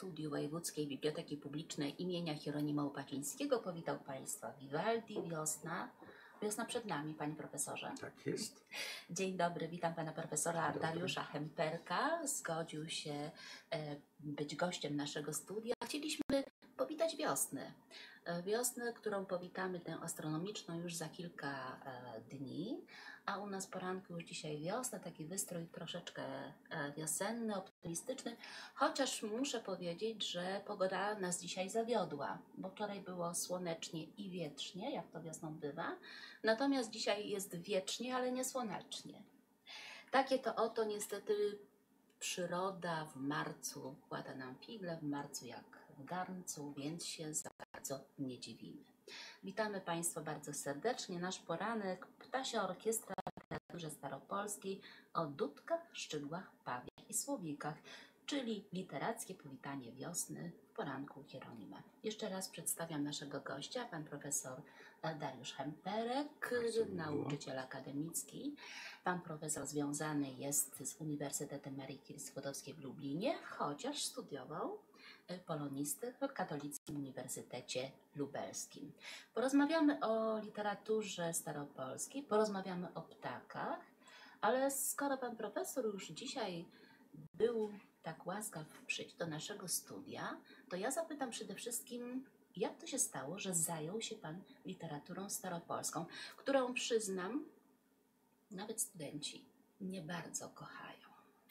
studiu Wojewódzkiej Biblioteki Publicznej imienia Hieronima Łopacińskiego powitał Państwa Vivaldi, wiosna. Wiosna przed nami, Panie Profesorze. Tak jest. Dzień dobry, witam Pana Profesora Dariusza Hemperka. Zgodził się być gościem naszego studia. Chcieliśmy powitać wiosnę. Wiosnę, którą powitamy tę astronomiczną już za kilka dni, a u nas poranku już dzisiaj wiosna, taki wystrój troszeczkę wiosenny, optymistyczny, chociaż muszę powiedzieć, że pogoda nas dzisiaj zawiodła, bo wczoraj było słonecznie i wietrznie, jak to wiosną bywa, natomiast dzisiaj jest wiecznie, ale nie słonecznie. Takie to oto niestety przyroda w marcu kłada nam figle, w marcu jak w garncu, więc się za bardzo nie dziwimy. Witamy Państwa bardzo serdecznie. Nasz poranek Ptasia Orkiestra w literaturze staropolskiej o dudkach, szczygłach, pawiach i słowikach, czyli literackie powitanie wiosny w poranku Hieronima. Jeszcze raz przedstawiam naszego gościa, pan profesor Dariusz Hemperek, nauczyciel akademicki. Pan profesor związany jest z Uniwersytetem Marii Curie-Skłodowskiej w Lublinie, chociaż studiował polonistykę w Katolickim Uniwersytecie Lubelskim. Porozmawiamy o literaturze staropolskiej, porozmawiamy o ptakach, ale skoro pan profesor już dzisiaj był tak łaskaw przyjść do naszego studia, to ja zapytam przede wszystkim, jak to się stało, że zajął się pan literaturą staropolską, którą przyznam, nawet studenci nie bardzo kochają.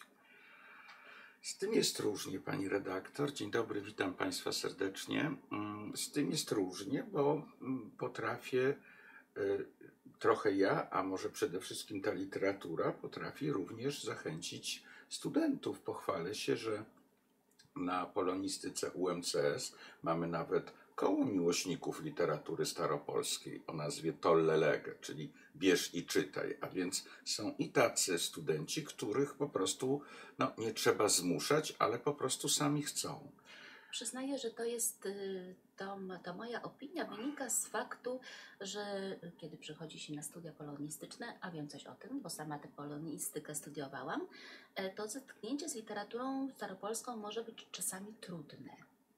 Z tym jest różnie, pani redaktor. Dzień dobry, witam państwa serdecznie. Z tym jest różnie, bo potrafię, trochę ja, a może przede wszystkim ta literatura, potrafi również zachęcić studentów. Pochwalę się, że na polonistyce UMCS mamy nawet koło miłośników literatury staropolskiej o nazwie Tolle Lege, czyli bierz i czytaj, a więc są i tacy studenci, których po prostu nie trzeba zmuszać, ale po prostu sami chcą. Przyznaję, że to jest, to moja opinia wynika z faktu, że kiedy przychodzi się na studia polonistyczne, a wiem coś o tym, bo sama tę polonistykę studiowałam, to zetknięcie z literaturą staropolską może być czasami trudne,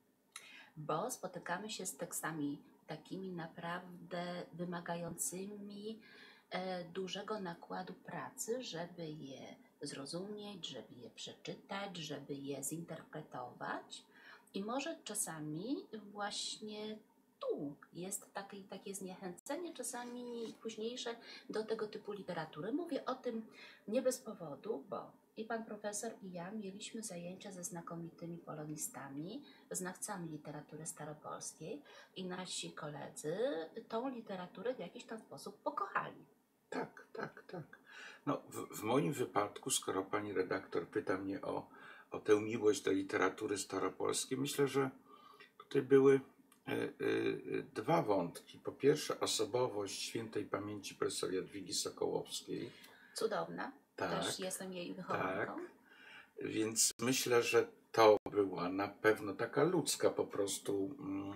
bo spotykamy się z tekstami takimi naprawdę wymagającymi dużego nakładu pracy, żeby je zrozumieć, żeby je przeczytać, żeby je zinterpretować. I może czasami właśnie tu jest takie zniechęcenie, czasami późniejsze do tego typu literatury. Mówię o tym nie bez powodu, bo i pan profesor, i ja mieliśmy zajęcia ze znakomitymi polonistami, znawcami literatury staropolskiej i nasi koledzy tą literaturę w jakiś tam sposób pokochali. Tak. No, w moim wypadku, skoro pani redaktor pyta mnie o tę miłość do literatury staropolskiej, myślę, że tutaj były dwa wątki. Po pierwsze, osobowość świętej pamięci profesor Jadwigi Sokołowskiej. Cudowna, tak, też jestem jej wychowanką. Tak. Więc myślę, że to była na pewno taka ludzka po prostu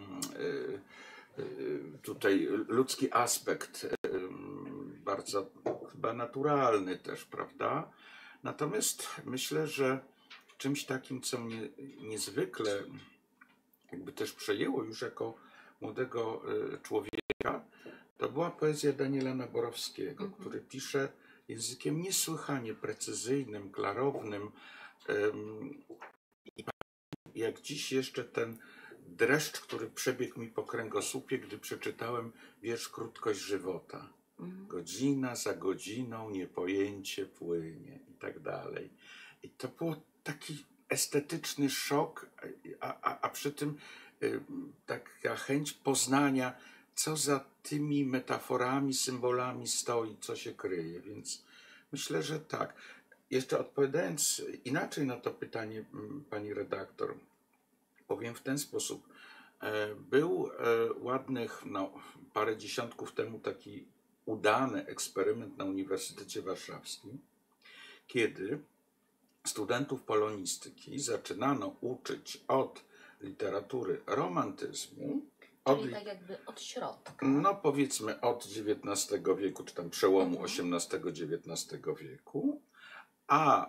tutaj ludzki aspekt, bardzo chyba naturalny też, prawda? Natomiast myślę, że czymś takim, co mnie niezwykle jakby też przejęło już jako młodego człowieka, to była poezja Daniela Naborowskiego, który pisze językiem niesłychanie precyzyjnym, klarownym. I jak dziś jeszcze ten dreszcz, który przebiegł mi po kręgosłupie, gdy przeczytałem wiersz Krótkość żywota. Godzina za godziną niepojęcie płynie i tak dalej. I to był taki estetyczny szok, a przy tym taka chęć poznania, co za tymi metaforami, symbolami stoi, co się kryje. Więc myślę, że tak. Jeszcze odpowiadając inaczej na to pytanie pani redaktor, powiem w ten sposób. Był ładnych parę dziesiątków temu taki udany eksperyment na Uniwersytecie Warszawskim, kiedy studentów polonistyki zaczynano uczyć od literatury romantyzmu. Czyli tak jakby od środka. No powiedzmy od XIX wieku, czy tam przełomu XVIII-XIX wieku, a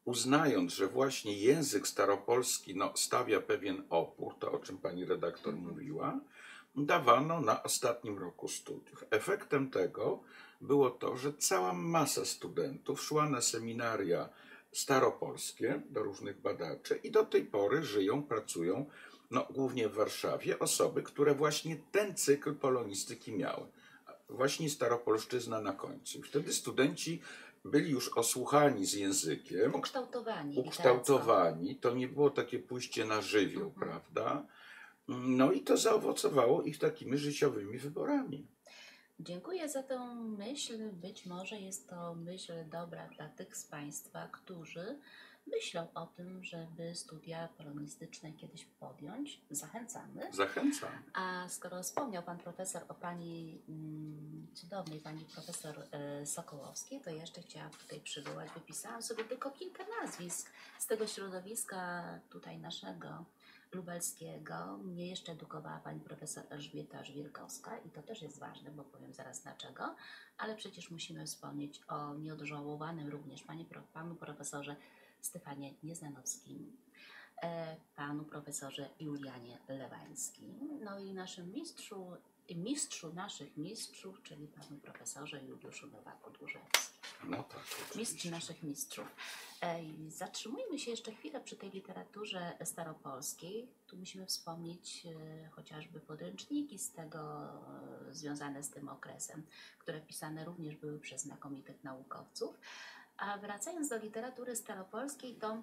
uznając, że właśnie język staropolski stawia pewien opór, to o czym pani redaktor mówiła, dawano na ostatnim roku studiów. Efektem tego było to, że cała masa studentów szła na seminaria staropolskie do różnych badaczy i do tej pory żyją, pracują, głównie w Warszawie, osoby, które właśnie ten cykl polonistyki miały. Właśnie staropolszczyzna na końcu. Wtedy studenci byli już osłuchani z językiem. Ukształtowani. To nie było takie pójście na żywioł, prawda? No i to zaowocowało ich takimi życiowymi wyborami. Dziękuję za tę myśl. Być może jest to myśl dobra dla tych z Państwa, którzy myślą o tym, żeby studia polonistyczne kiedyś podjąć. Zachęcamy. Zachęcam. A skoro wspomniał Pan Profesor o Pani cudownej Pani Profesor Sokołowskiej, to jeszcze chciałam tutaj przywołać. Wypisałam sobie tylko kilka nazwisk z tego środowiska tutaj naszego lubelskiego. Mnie jeszcze edukowała Pani Profesor Elżbieta Żwirkowska i to też jest ważne, bo powiem zaraz dlaczego, ale przecież musimy wspomnieć o nieodżałowanym również Panu Profesorze Stefanie Nieznanowskim, Panu Profesorze Julianie Lewańskim, no i naszym mistrzu naszych mistrzów, czyli Panu Profesorze Juliuszu Nowaku-Dłużewskim. No tak, Mistrz naszych mistrzów. Zatrzymujmy się jeszcze chwilę przy tej literaturze staropolskiej. Tu musimy wspomnieć chociażby podręczniki z tego związane z tym okresem, które pisane również były przez znakomitych naukowców. A wracając do literatury staropolskiej, to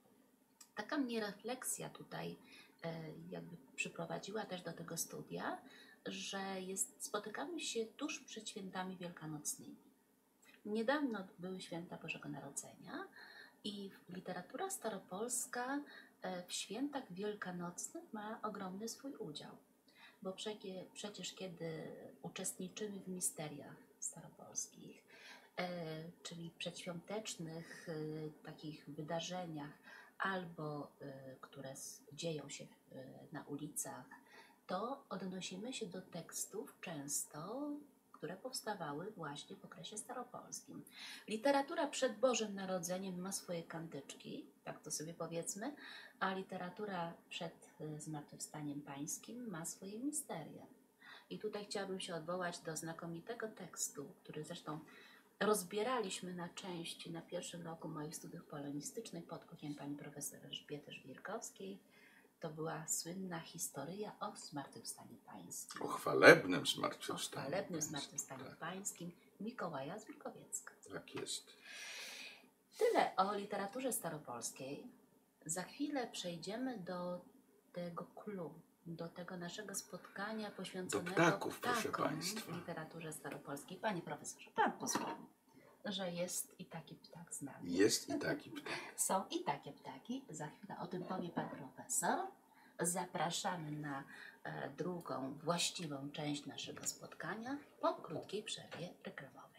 taka mnie refleksja tutaj jakby przyprowadziła też do tego studia, że spotykamy się tuż przed świętami wielkanocnymi. Niedawno były święta Bożego Narodzenia i literatura staropolska w świętach wielkanocnych ma ogromny swój udział, bo przecież kiedy uczestniczymy w misteriach staropolskich, czyli przedświątecznych takich wydarzeniach, albo które dzieją się na ulicach, to odnosimy się do tekstów często, które powstawały właśnie w okresie staropolskim. Literatura przed Bożym Narodzeniem ma swoje kantyczki, tak to sobie powiedzmy, a literatura przed Zmartwychwstaniem Pańskim ma swoje misteria. I tutaj chciałabym się odwołać do znakomitego tekstu, który zresztą rozbieraliśmy na części na pierwszym roku moich studiów polonistycznych pod okiem pani profesor Elżbiety Żwirkowskiej. To była słynna historia o Zmartwychwstaniu Pańskim. O chwalebnym Zmartwychwstaniu. O chwalebnym Zmartwychwstaniu Pańskim Mikołaja z Wilkowiecka. Tak jest. Tyle o literaturze staropolskiej. Za chwilę przejdziemy do tego klubu, do tego naszego spotkania poświęconego do ptaków, proszę Państwa, literaturze staropolskiej. Panie profesorze, Pan pozwoli, że jest i taki ptak z nami. Jest i taki ptak. Są i takie ptaki. Za chwilę o tym powie Pan Profesor. Zapraszamy na drugą, właściwą część naszego spotkania po krótkiej przerwie reklamowej.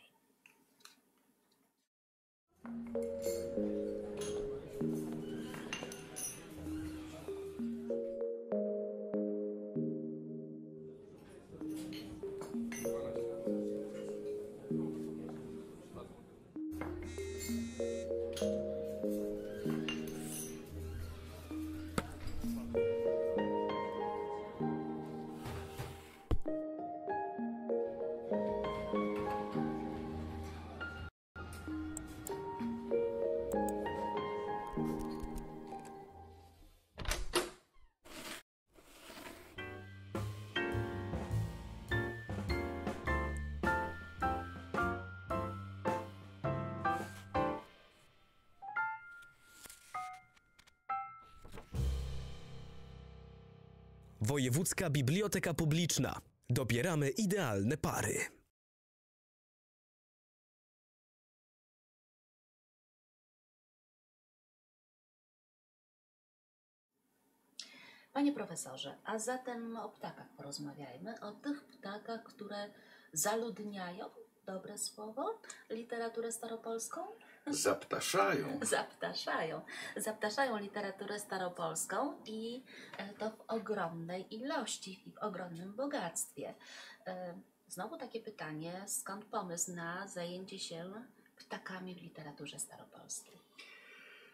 Wojewódzka Biblioteka Publiczna. Dobieramy idealne pary. Panie profesorze, a zatem o ptakach porozmawiajmy, o tych ptakach, które zaludniają, dobre słowo, literaturę staropolską? Zaptaszają. Zaptaszają literaturę staropolską i to w ogromnej ilości i w ogromnym bogactwie. Znowu takie pytanie, skąd pomysł na zajęcie się ptakami w literaturze staropolskiej?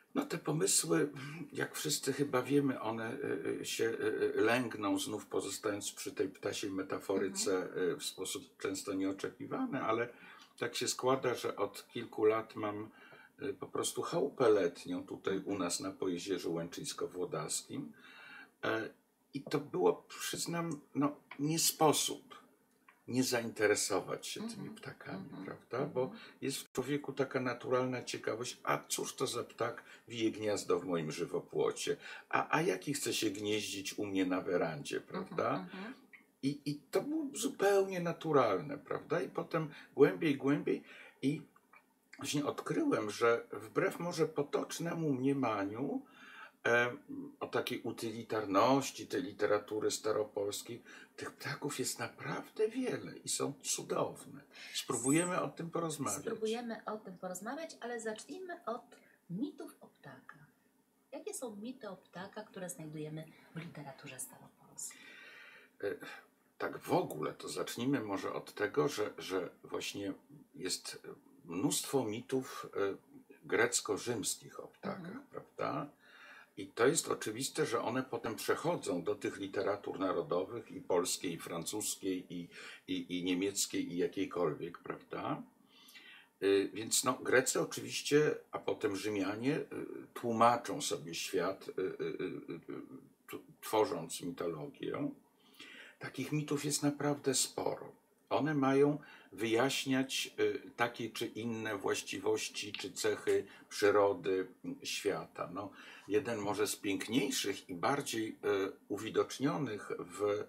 No te pomysły, jak wszyscy chyba wiemy, one się lęgną, znów pozostając przy tej ptasiej metaforyce w sposób często nieoczekiwany, ale tak się składa, że od kilku lat mam po prostu chałupę letnią tutaj u nas na Pojezierzu Łęczyńsko-Włodawskim. I to było, przyznam, no, nie sposób nie zainteresować się tymi ptakami, prawda? Bo jest w człowieku taka naturalna ciekawość, a cóż to za ptak wije gniazdo w moim żywopłocie, a jaki chce się gnieździć u mnie na werandzie, prawda? I to było zupełnie naturalne, prawda? I potem głębiej i właśnie odkryłem, że wbrew może potocznemu mniemaniu o takiej utylitarności tej literatury staropolskiej, tych ptaków jest naprawdę wiele i są cudowne. Spróbujemy o tym porozmawiać. Spróbujemy o tym porozmawiać, ale zacznijmy od mitów o ptakach. Jakie są mity o ptakach, które znajdujemy w literaturze staropolskiej? Tak w ogóle to zacznijmy może od tego, że właśnie jest mnóstwo mitów grecko-rzymskich o ptakach, prawda? I to jest oczywiste, że one potem przechodzą do tych literatur narodowych i polskiej, i francuskiej, i niemieckiej, i jakiejkolwiek, prawda? Więc no, Grecy oczywiście, a potem Rzymianie tłumaczą sobie świat, tworząc mitologię. Takich mitów jest naprawdę sporo. One mają wyjaśniać takie czy inne właściwości czy cechy przyrody, świata. No, jeden może z piękniejszych i bardziej uwidocznionych w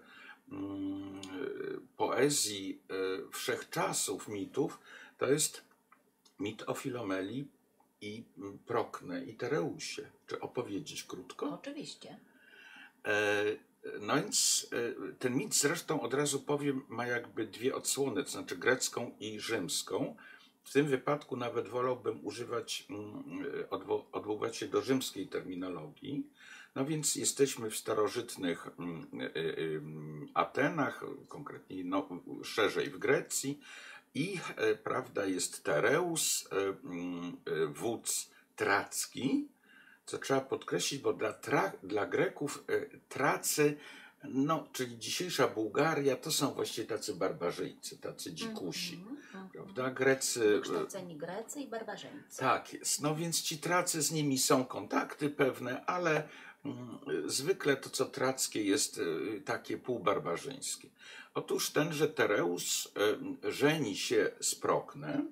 poezji wszechczasów mitów to jest mit o Filomeli i Proknę i Tereusie. Czy opowiedzieć krótko? Oczywiście. No więc ten mit zresztą od razu powiem ma jakby dwie odsłony, to znaczy grecką i rzymską. W tym wypadku nawet wolałbym odwoływać się do rzymskiej terminologii. No więc jesteśmy w starożytnych Atenach, konkretnie no, szerzej w Grecji i prawda jest Tereus, wódz tracki, co trzeba podkreślić, bo dla Greków Tracy, no, czyli dzisiejsza Bułgaria, to są właściwie tacy barbarzyńcy, tacy dzikusi, prawda? Grecy... Wykształceni Grecy i barbarzyńcy. Tak jest. No więc ci Tracy, z nimi są kontakty pewne, ale zwykle to, co trackie, jest takie półbarbarzyńskie. Otóż tenże Tereus żeni się z Proknę,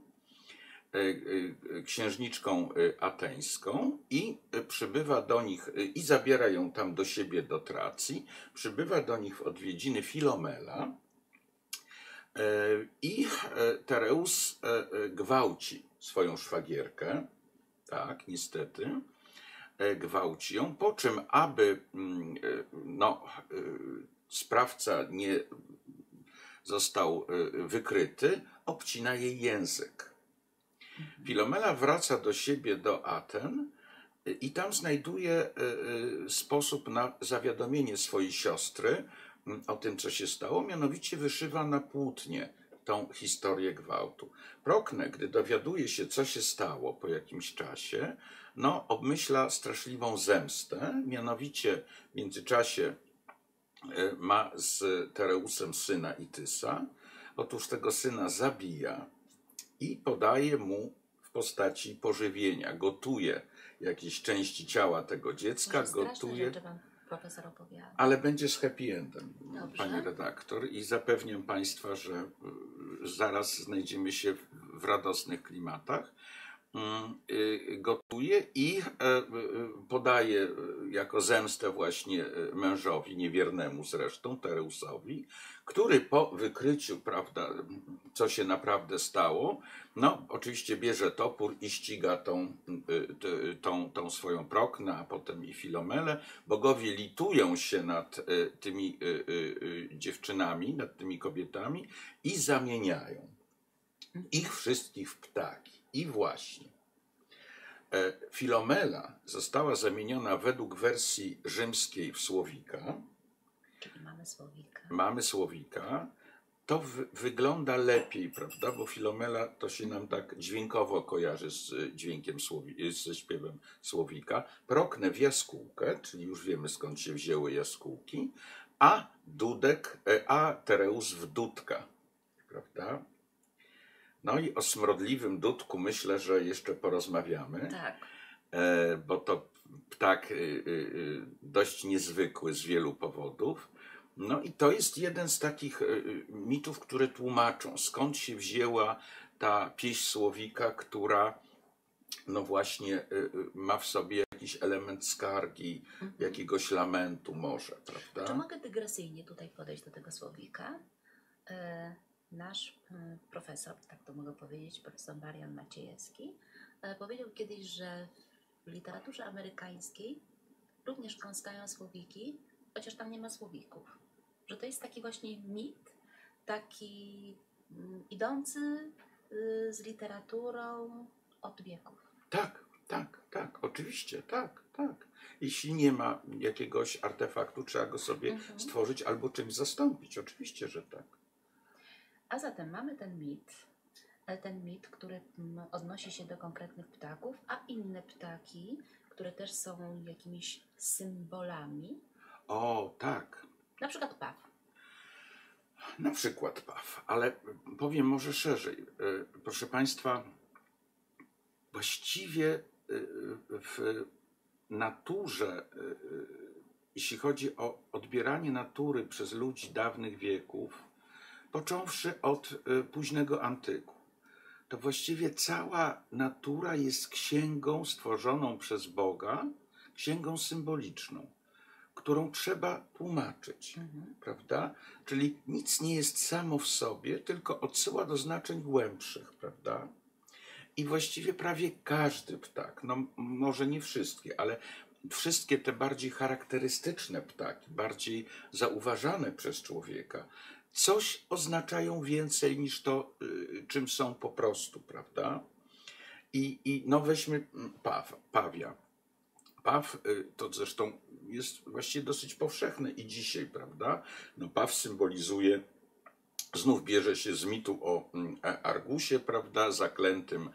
księżniczką ateńską i przybywa do nich i zabiera ją tam do siebie do Tracji, przybywa do nich w odwiedziny Filomela i Tereus gwałci swoją szwagierkę, tak, niestety, gwałci ją, po czym aby no, sprawca nie został wykryty, obcina jej język. Filomela wraca do siebie, do Aten i tam znajduje sposób na zawiadomienie swojej siostry o tym, co się stało, mianowicie wyszywa na płótnie tą historię gwałtu. Proknę, gdy dowiaduje się, co się stało po jakimś czasie, no, obmyśla straszliwą zemstę, mianowicie w międzyczasie ma z Tereusem syna Itysa. Otóż tego syna zabija i podaje mu w postaci pożywienia. Gotuje jakieś części ciała tego dziecka, gotuje. Rzeczy wam profesor opowiada. Ale będzie z happy endem, Dobrze. pani redaktor, i zapewniam państwa, że zaraz znajdziemy się w radosnych klimatach. Gotuje i podaje jako zemstę właśnie mężowi, niewiernemu zresztą, Tereusowi, który po wykryciu, prawda, co się naprawdę stało, no oczywiście bierze topór i ściga tą swoją Proknę, a potem i Filomelę. Bogowie litują się nad tymi dziewczynami, nad tymi kobietami i zamieniają ich wszystkich w ptaki. I właśnie Filomela została zamieniona według wersji rzymskiej w słowika. Czyli mamy słowika. Mamy słowika. to wygląda lepiej, prawda? Bo Filomela to się nam tak dźwiękowo kojarzy z dźwiękiem ze śpiewem słowika. Proknę w jaskółkę, czyli już wiemy skąd się wzięły jaskółki, a Tereus w dudka, prawda? No i o smrodliwym dudku myślę, że jeszcze porozmawiamy. Tak. Bo to ptak dość niezwykły z wielu powodów. No i to jest jeden z takich mitów, które tłumaczą, skąd się wzięła ta pieśń słowika, która no właśnie ma w sobie jakiś element skargi, jakiegoś lamentu może, prawda? Czy mogę dygresyjnie tutaj podejść do tego słowika? Nasz profesor, tak to mogę powiedzieć, profesor Marian Maciejewski, powiedział kiedyś, że w literaturze amerykańskiej również gąskają słowiki, chociaż tam nie ma słowików. Że to jest taki właśnie mit, taki idący z literaturą od wieków. Tak, oczywiście, tak. Jeśli nie ma jakiegoś artefaktu, trzeba go sobie stworzyć albo czymś zastąpić. Oczywiście, że tak. A zatem mamy ten mit, który odnosi się do konkretnych ptaków, a inne ptaki, które też są jakimiś symbolami. O, tak. Na przykład paw. Na przykład paw, ale powiem może szerzej. Proszę Państwa, właściwie w naturze, jeśli chodzi o odbieranie natury przez ludzi dawnych wieków, począwszy od późnego antyku, to właściwie cała natura jest księgą stworzoną przez Boga, księgą symboliczną, którą trzeba tłumaczyć, prawda? Czyli nic nie jest samo w sobie, tylko odsyła do znaczeń głębszych, prawda? I właściwie prawie każdy ptak, no może nie wszystkie, ale wszystkie te bardziej charakterystyczne ptaki, bardziej zauważane przez człowieka, coś oznaczają więcej niż to, czym są po prostu, prawda? I no weźmy pawia. Paw to zresztą jest właściwie dosyć powszechne i dzisiaj, prawda? No paw symbolizuje, znów bierze się z mitu o Argusie, prawda? Zaklętym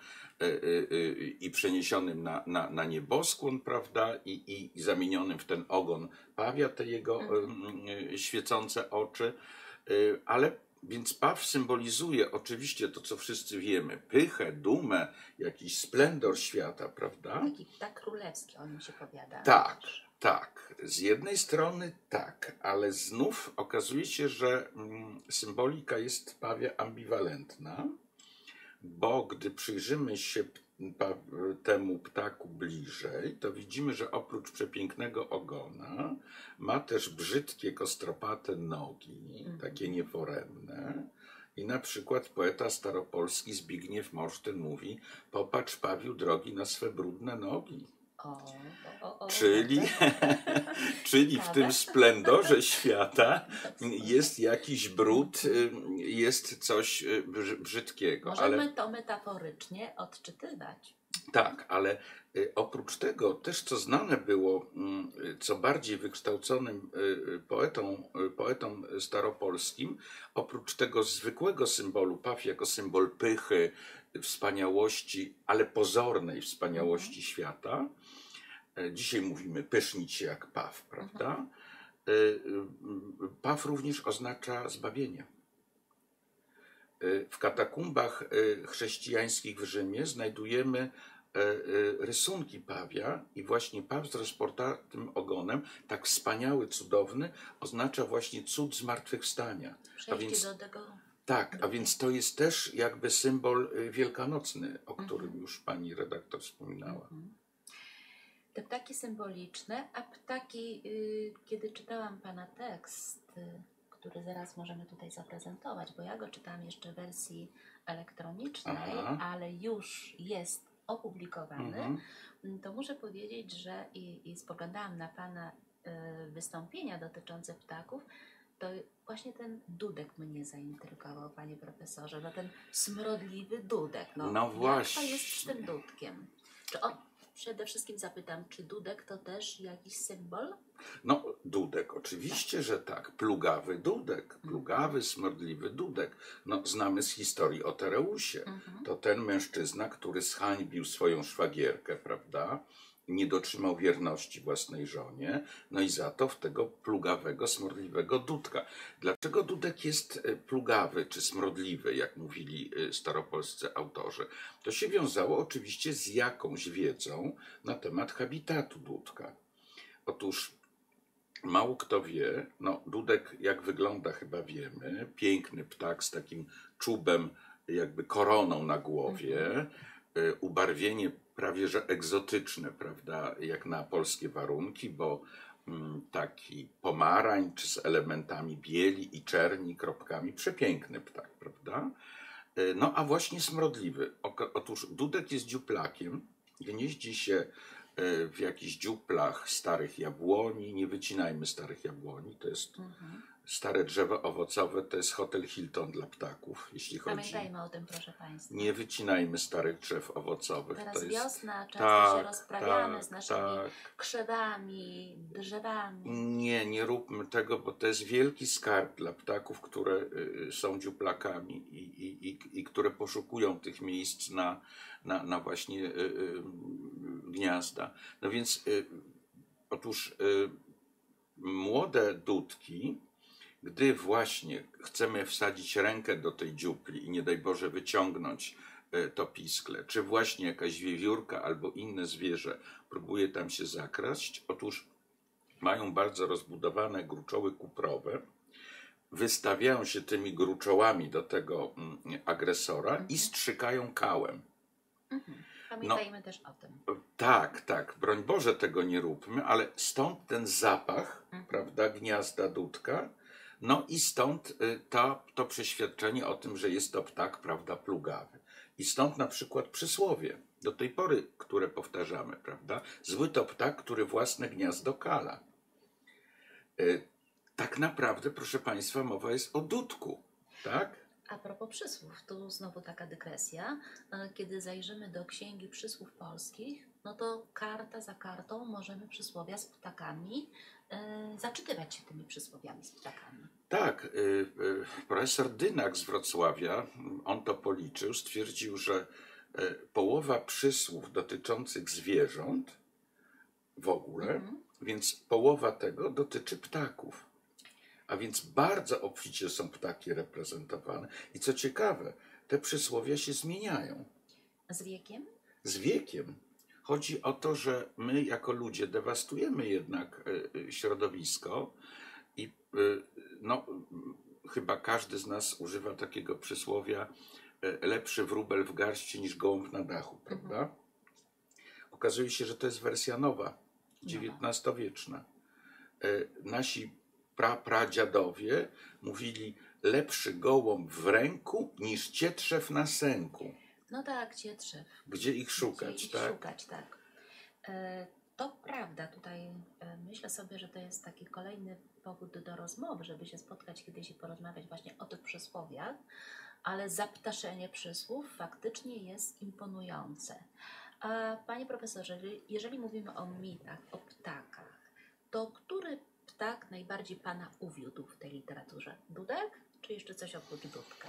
i przeniesionym na nieboskłon, prawda? I zamienionym w ten ogon pawia, te jego świecące oczy. Ale więc paw symbolizuje oczywiście to, co wszyscy wiemy, pychę, dumę, jakiś splendor świata, prawda? Taki ptak królewski, on mi się powiada. Tak. Z jednej strony tak, ale znów okazuje się, że symbolika jest pawia ambiwalentna, bo gdy przyjrzymy się temu ptaku bliżej, to widzimy, że oprócz przepięknego ogona ma też brzydkie, kostropate nogi, takie nieforemne. I na przykład poeta staropolski Zbigniew Morsztyn mówi: popatrz, pawiu drogi, na swe brudne nogi. Czyli w tym splendorze świata jest jakiś brud, jest coś brzydkiego. Możemy to metaforycznie odczytywać. Tak, ale oprócz tego też co znane było, co bardziej wykształconym poetom staropolskim, oprócz tego zwykłego symbolu paw jako symbol pychy, wspaniałości, ale pozornej wspaniałości świata, dzisiaj mówimy pysznić się jak paw, prawda? Paw również oznacza zbawienie. W katakumbach chrześcijańskich w Rzymie znajdujemy rysunki pawia i właśnie paw z rozportatym ogonem, tak wspaniały, cudowny, oznacza właśnie cud zmartwychwstania. A więc to jest też jakby symbol wielkanocny, o którym już pani redaktor wspominała. Te ptaki symboliczne, a ptaki, kiedy czytałam pana tekst, który zaraz możemy tutaj zaprezentować, bo ja go czytałam jeszcze w wersji elektronicznej, ale już jest opublikowany, to muszę powiedzieć, że i spoglądałam na pana wystąpienia dotyczące ptaków, to właśnie ten dudek mnie zaintrygował, panie profesorze. No ten smrodliwy dudek. No właśnie. Jak to jest z tym dudkiem? Czy on przede wszystkim zapytam, czy dudek to też jakiś symbol? No, dudek, oczywiście, że tak. Plugawy dudek, plugawy, smrodliwy dudek. No, znamy z historii o Tereusie. To ten mężczyzna, który zhańbił swoją szwagierkę, prawda? Nie dotrzymał wierności własnej żonie, no i za to w tego plugawego, smrodliwego dudka. Dlaczego dudek jest plugawy czy smrodliwy, jak mówili staropolscy autorzy? To się wiązało oczywiście z jakąś wiedzą na temat habitatu dudka. Otóż mało kto wie, no dudek jak wygląda chyba wiemy, piękny ptak z takim czubem, jakby koroną na głowie, ubarwienie prawie że egzotyczne, prawda, jak na polskie warunki, bo taki pomarańcz z elementami bieli i czerni, kropkami, przepiękny ptak, prawda? No a właśnie smrodliwy. Otóż dudek jest dziuplakiem, gnieździ się w jakichś dziuplach starych jabłoni. Nie wycinajmy starych jabłoni, to jest stare drzewo owocowe, to jest hotel Hilton dla ptaków, jeśli chodzi. Pamiętajmy o tym, proszę Państwa. Nie wycinajmy starych drzew owocowych. Teraz to jest... wiosna, często tak, się rozprawiamy tak, z naszymi tak. krzewami, drzewami. Nie róbmy tego, bo to jest wielki skarb dla ptaków, które są dziuplakami i które poszukują tych miejsc na właśnie gniazda. No więc otóż młode dudki, gdy właśnie chcemy wsadzić rękę do tej dziupli i nie daj Boże wyciągnąć to piskle, czy właśnie jakaś wiewiórka albo inne zwierzę próbuje tam się zakraść, otóż mają bardzo rozbudowane gruczoły kuprowe, wystawiają się tymi gruczołami do tego agresora i strzykają kałem. Pamiętajmy też o tym. Tak, broń Boże tego nie róbmy, ale stąd ten zapach, prawda, gniazda dudka, no i stąd to przeświadczenie o tym, że jest to ptak, prawda, plugawy. I stąd na przykład przysłowie, do tej pory, które powtarzamy, prawda, zły to ptak, który własne gniazdo kala. Tak naprawdę, proszę Państwa, mowa jest o dudku, tak? A propos przysłów, tu znowu taka dygresja. Kiedy zajrzymy do Księgi Przysłów Polskich, no to karta za kartą możemy przysłowia z ptakami zaczytywać się tymi przysłowiami z ptakami. Tak, profesor Dynak z Wrocławia, on to policzył, stwierdził, że połowa przysłów dotyczących zwierząt w ogóle, więc połowa tego dotyczy ptaków. A więc bardzo obficie są ptaki reprezentowane. I co ciekawe, te przysłowia się zmieniają. Z wiekiem? Z wiekiem. Chodzi o to, że my jako ludzie dewastujemy jednak środowisko i no, chyba każdy z nas używa takiego przysłowia lepszy wróbel w garści niż gołąb na dachu, prawda? Okazuje się, że to jest wersja nowa, XIX-wieczna. Nasi pradziadowie mówili lepszy gołąb w ręku niż cietrzew na sęku. No tak, cietrzew. Gdzie ich szukać, Gdzie ich tak? szukać, tak. To prawda, tutaj myślę sobie, że to jest taki kolejny powód do rozmowy, żeby się spotkać kiedyś i porozmawiać właśnie o tych przysłowiach, ale zaptaszenie przysłów faktycznie jest imponujące. A panie profesorze, jeżeli mówimy o mitach, o ptakach, to który ptak najbardziej pana uwiódł w tej literaturze? Dudek, czy jeszcze coś oprócz dudka?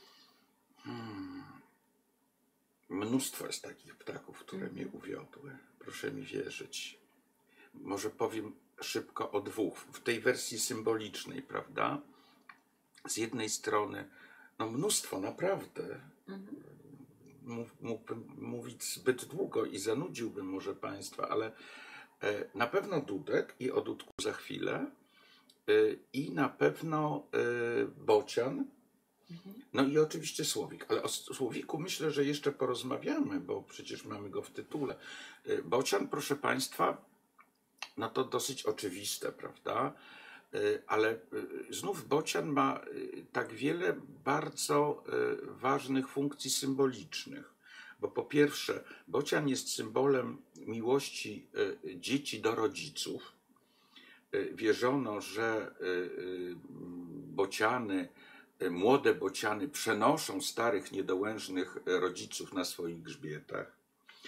Mnóstwo jest takich ptaków, które mnie uwiodły. Proszę mi wierzyć. Może powiem szybko o dwóch. W tej wersji symbolicznej, prawda? Z jednej strony, no mnóstwo, naprawdę. Mógłbym mówić zbyt długo i zanudziłbym może Państwa, ale na pewno dudek i o dudku za chwilę i na pewno bocian, no i oczywiście słowik. Ale o słowiku myślę, że jeszcze porozmawiamy, bo przecież mamy go w tytule. Bocian, proszę Państwa, no to dosyć oczywiste, prawda? Ale znów bocian ma tak wiele bardzo ważnych funkcji symbolicznych. Bo po pierwsze, bocian jest symbolem miłości dzieci do rodziców. Wierzono, że bociany, młode bociany przenoszą starych, niedołężnych rodziców na swoich grzbietach.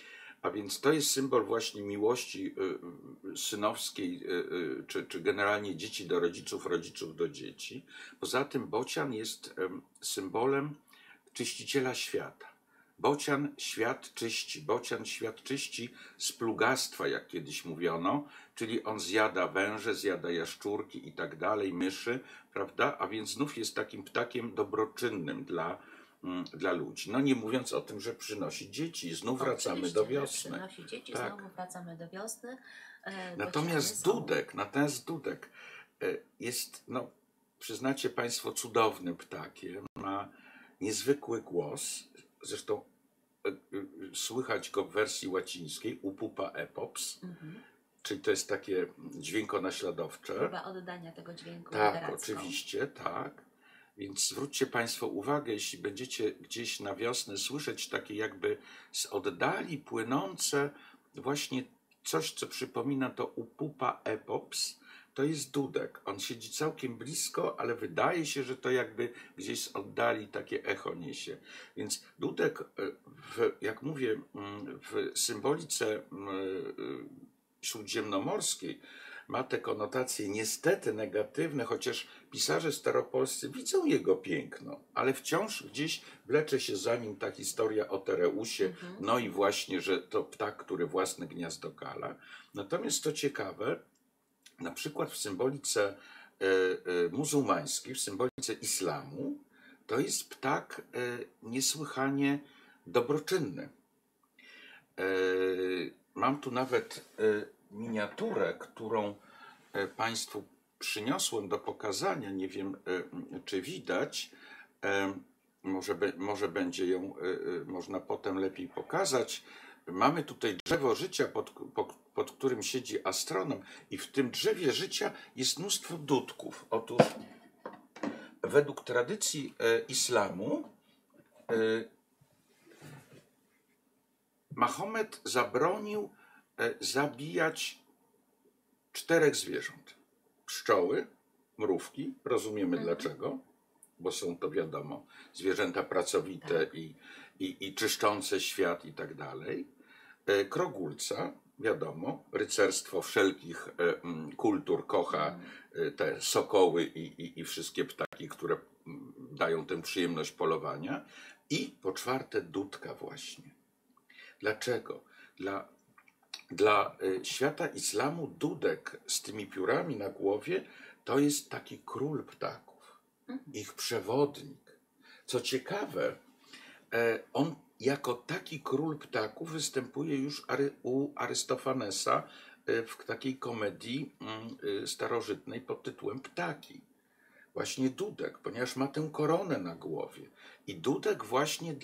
A więc to jest symbol właśnie miłości synowskiej, czy generalnie dzieci do rodziców, rodziców do dzieci. Poza tym bocian jest symbolem czyściciela świata. Bocian świat czyści, bocian świat czyści z plugastwa, jak kiedyś mówiono, czyli on zjada węże, zjada jaszczurki i tak dalej, myszy, prawda? A więc znów jest takim ptakiem dobroczynnym dla ludzi. No nie mówiąc o tym, że przynosi dzieci. Znów wracamy do wiosny. Przynosi dzieci, Tak. znowu wracamy do wiosny. Natomiast dudek jest, no przyznacie Państwo, cudownym ptakiem. Ma niezwykły głos. Zresztą słychać go w wersji łacińskiej, upupa epops, czyli to jest takie dźwiękonaśladowcze. Próba oddania tego dźwięku Tak, literacką. oczywiście, tak. Więc zwróćcie Państwo uwagę, jeśli będziecie gdzieś na wiosnę słyszeć takie jakby z oddali płynące właśnie coś, co przypomina to upupa epops, to jest dudek. On siedzi całkiem blisko, ale wydaje się, że to jakby gdzieś z oddali takie echo niesie. Więc dudek, jak mówię, w symbolice śródziemnomorskiej ma te konotacje niestety negatywne, chociaż pisarze staropolscy widzą jego piękno, ale wciąż gdzieś wlecze się za nim ta historia o Tereusie, no i właśnie, że to ptak, który własne gniazdo kala. Natomiast to ciekawe, na przykład w symbolice muzułmańskiej, w symbolice islamu, to jest ptak niesłychanie dobroczynny. Mam tu nawet miniaturę, którą Państwu przyniosłem do pokazania. Nie wiem, czy widać. Może będzie ją można potem lepiej pokazać. Mamy tutaj drzewo życia, pod którym siedzi astronom, i w tym drzewie życia jest mnóstwo dudków. Otóż według tradycji islamu Mahomet zabronił zabijać 4 zwierząt. Pszczoły, mrówki, rozumiemy dlaczego, bo są to, wiadomo, zwierzęta pracowite i czyszczące świat i tak dalej. Krogulca, wiadomo, rycerstwo wszelkich kultur kocha te sokoły i wszystkie ptaki, które dają tę przyjemność polowania. I po 4 dudka właśnie. Dlaczego? Dla świata islamu dudek z tymi piórami na głowie to jest taki król ptaków, ich przewodnik. Co ciekawe, on jako taki król ptaków występuje już u Arystofanesa w takiej komedii starożytnej pod tytułem Ptaki. Właśnie dudek, ponieważ ma tę koronę na głowie. I dudek właśnie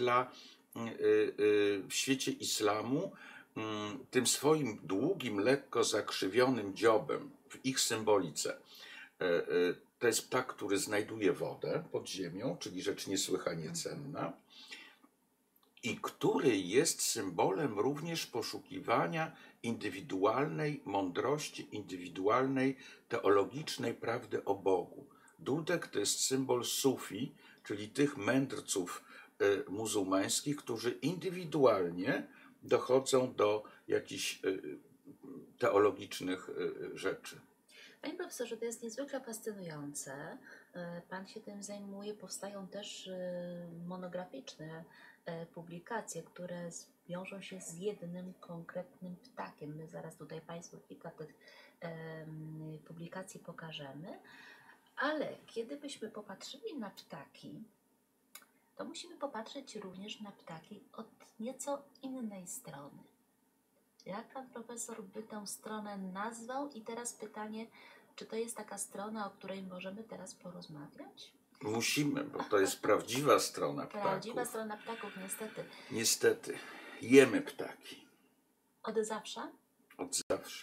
w świecie islamu tym swoim długim, lekko zakrzywionym dziobem w ich symbolice. To jest ptak, który znajduje wodę pod ziemią, czyli rzecz niesłychanie cenna, i który jest symbolem również poszukiwania indywidualnej mądrości, indywidualnej teologicznej prawdy o Bogu. Dudek to jest symbol sufi, czyli tych mędrców muzułmańskich, którzy indywidualnie dochodzą do jakichś teologicznych rzeczy. Panie profesorze, to jest niezwykle fascynujące. Pan się tym zajmuje. Powstają też monograficzne publikacje, które wiążą się z jednym konkretnym ptakiem. My zaraz tutaj Państwu kilka tych publikacji pokażemy. Ale kiedy byśmy popatrzyli na ptaki, to musimy popatrzeć również na ptaki od nieco innej strony. Jak pan profesor by tę stronę nazwał? I teraz pytanie, czy to jest taka strona, o której możemy teraz porozmawiać? Musimy, bo to jest prawdziwa strona ptaków. Prawdziwa strona ptaków, niestety. Niestety. Jemy ptaki. Od zawsze? Od zawsze.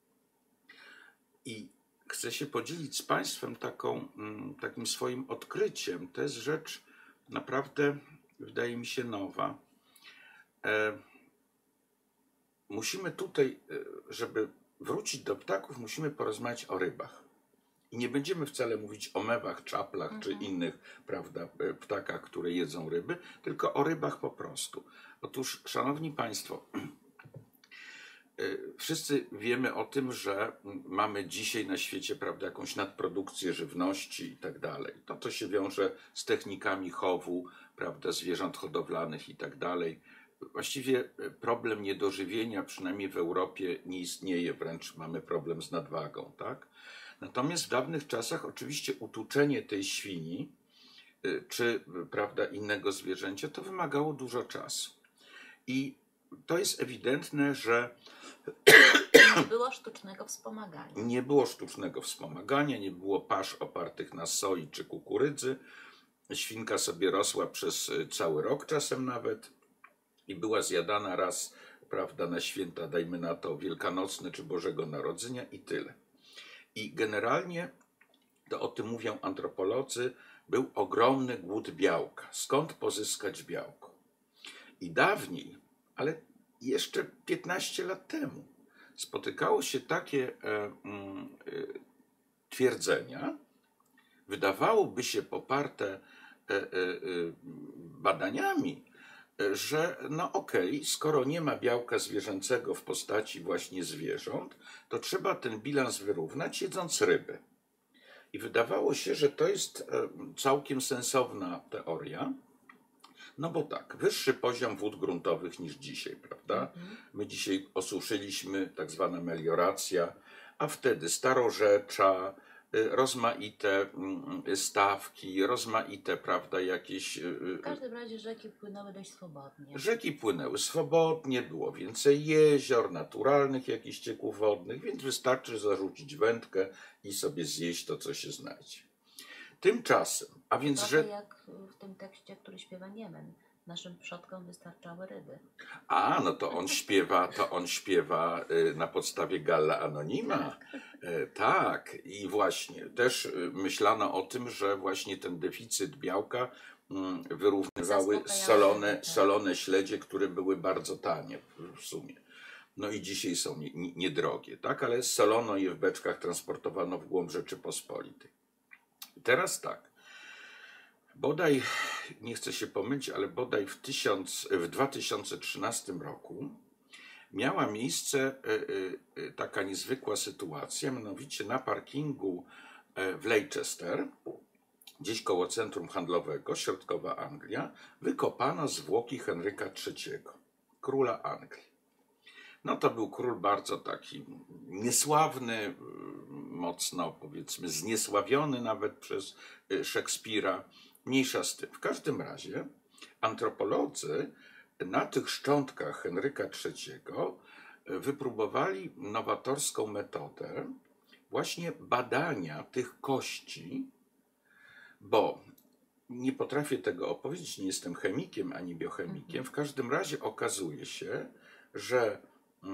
I chcę się podzielić z Państwem takim swoim odkryciem. To jest rzecz naprawdę, wydaje mi się, nowa. Musimy tutaj, żeby wrócić do ptaków, musimy porozmawiać o rybach. I nie będziemy wcale mówić o mewach, czaplach czy innych, prawda, ptakach, które jedzą ryby, tylko o rybach po prostu. Otóż, szanowni Państwo, Wszyscy wiemy o tym, że mamy dzisiaj na świecie, prawda, jakąś nadprodukcję żywności i tak dalej. To się wiąże z technikami chowu, prawda, zwierząt hodowlanych i tak dalej. Właściwie problem niedożywienia, przynajmniej w Europie, nie istnieje, wręcz mamy problem z nadwagą, tak? Natomiast w dawnych czasach oczywiście utuczenie tej świni czy, prawda, innego zwierzęcia to wymagało dużo czasu. I to jest ewidentne, że Nie było sztucznego wspomagania. nie było sztucznego wspomagania, nie było pasz opartych na soi czy kukurydzy. Świnka sobie rosła przez cały rok czasem nawet i była zjadana raz, prawda, na święta, dajmy na to wielkanocne czy Bożego Narodzenia i tyle. I generalnie, to o tym mówią antropolodzy, był ogromny głód białka. Skąd pozyskać białko? I dawniej, ale jeszcze 15 lat temu, spotykało się takie twierdzenia, wydawałoby się poparte badaniami, że no okej, skoro nie ma białka zwierzęcego w postaci właśnie zwierząt, to trzeba ten bilans wyrównać jedząc ryby. I wydawało się, że to jest całkiem sensowna teoria, no bo tak, wyższy poziom wód gruntowych niż dzisiaj, prawda? My dzisiaj osuszyliśmy, tak zwana melioracja, a wtedy starorzecza, rozmaite stawki, rozmaite, prawda, jakieś... W każdym razie rzeki płynęły dość swobodnie. Rzeki płynęły swobodnie, było więcej jezior, naturalnych jakichś cieków wodnych, więc wystarczy zarzucić wędkę i sobie zjeść to, co się znajdzie. Tymczasem, a więc Trochę jak w tym tekście, który śpiewa Niemen. Naszym przodkom wystarczały ryby. A, no to on śpiewa na podstawie Galla Anonima. Tak, i właśnie też myślano o tym, że właśnie ten deficyt białka wyrównywały solone śledzie, które były bardzo tanie w sumie. No i dzisiaj są niedrogie, tak? Ale solono je w beczkach, transportowano w głąb Rzeczypospolitej. Teraz tak. Bodaj, nie chcę się pomylić, ale bodaj w 2013 roku miała miejsce taka niezwykła sytuacja, mianowicie na parkingu w Leicester, gdzieś koło centrum handlowego, środkowa Anglia, wykopano zwłoki Henryka III, króla Anglii. No to był król bardzo taki niesławny, mocno powiedzmy zniesławiony nawet przez Szekspira. Mniejsza z tym. W każdym razie antropolodzy na tych szczątkach Henryka III wypróbowali nowatorską metodę właśnie badania tych kości, bo nie potrafię tego opowiedzieć, nie jestem chemikiem ani biochemikiem. W każdym razie okazuje się, że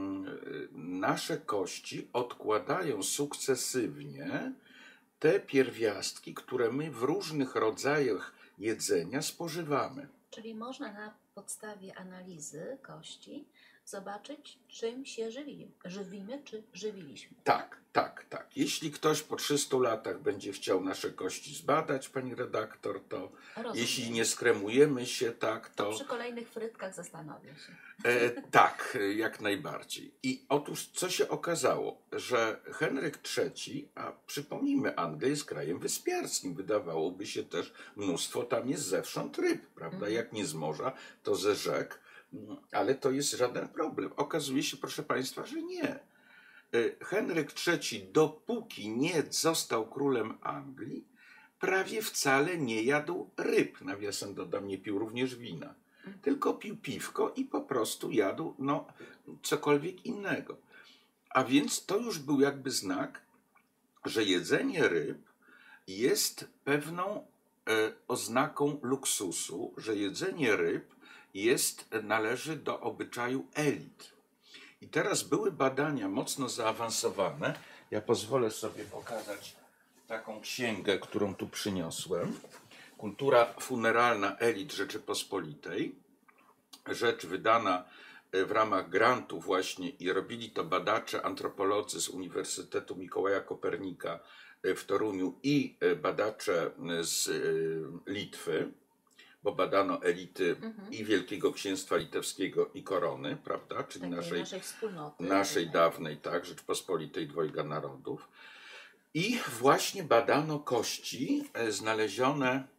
nasze kości odkładają sukcesywnie te pierwiastki, które my w różnych rodzajach jedzenia spożywamy. Czyli można na podstawie analizy kości zobaczyć, czym się żywimy, czy żywiliśmy. Tak. Jeśli ktoś po 300 latach będzie chciał nasze kości zbadać, pani redaktor, to jeśli nie skremujemy się, tak, to... Przy kolejnych frytkach zastanowię się. Tak, jak najbardziej. I otóż co się okazało, że Henryk III, a przypomnijmy, Anglia jest krajem wyspiarskim, wydawałoby się też mnóstwo tam jest zewsząd ryb, prawda? Jak nie z morza, to ze rzek, ale to jest żaden problem. Okazuje się, proszę państwa, że nie. Henryk III, dopóki nie został królem Anglii, prawie wcale nie jadł ryb, nawiasem dodam, nie pił również wina. Tylko pił piwko i po prostu jadł cokolwiek innego. A więc to już był jakby znak, że jedzenie ryb jest pewną oznaką luksusu, że jedzenie ryb należy do obyczaju elit. I teraz były badania mocno zaawansowane. Ja pozwolę sobie pokazać taką księgę, którą tu przyniosłem. Kultura funeralna elit Rzeczypospolitej. Rzecz wydana w ramach grantu właśnie i robili to badacze, antropolodzy z Uniwersytetu Mikołaja Kopernika w Toruniu i badacze z Litwy. bo badano elity i Wielkiego Księstwa Litewskiego i Korony, prawda, czyli naszej wspólnoty. Naszej dawnej, tak, Rzeczpospolitej Dwojga Narodów. I właśnie badano kości znalezione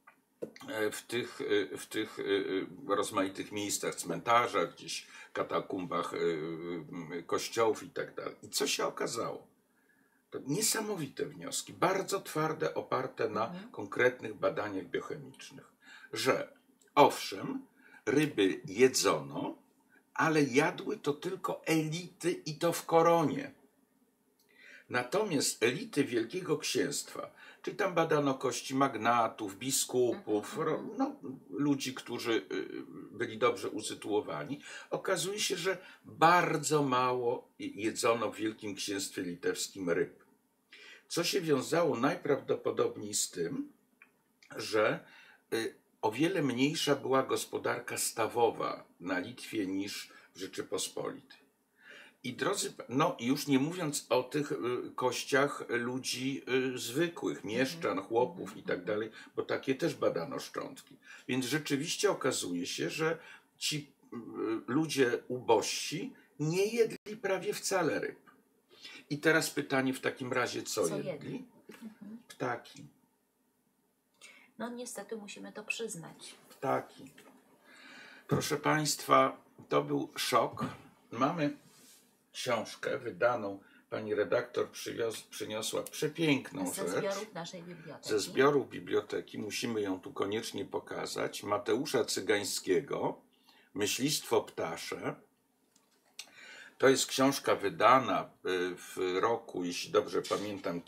w tych rozmaitych miejscach, cmentarzach, gdzieś katakumbach kościołów i tak dalej. I co się okazało? To niesamowite wnioski, bardzo twarde, oparte na konkretnych badaniach biochemicznych, że owszem, ryby jedzono, ale jadły to tylko elity i to w Koronie. Natomiast elity Wielkiego Księstwa, czyli tam badano kości magnatów, biskupów, ludzi, którzy byli dobrze usytuowani, okazuje się, że bardzo mało jedzono w Wielkim Księstwie Litewskim ryb. Co się wiązało najprawdopodobniej z tym, że o wiele mniejsza była gospodarka stawowa na Litwie niż w Rzeczypospolitej. I drodzy, już nie mówiąc o tych kościach ludzi zwykłych, mieszczan, chłopów i tak dalej, bo takie też badano szczątki. Więc rzeczywiście okazuje się, że ci ludzie ubożsi nie jedli prawie wcale ryb. I teraz pytanie w takim razie, co jedli? Ptaki. No niestety musimy to przyznać. Ptaki. Proszę Państwa, to był szok. Mamy książkę wydaną, pani redaktor przyniosła przepiękną rzecz. Ze zbiorów naszej biblioteki. Ze zbiorów biblioteki, musimy ją tu koniecznie pokazać. Mateusza Cygańskiego, Myślistwo ptasze. To jest książka wydana w roku, jeśli dobrze pamiętam,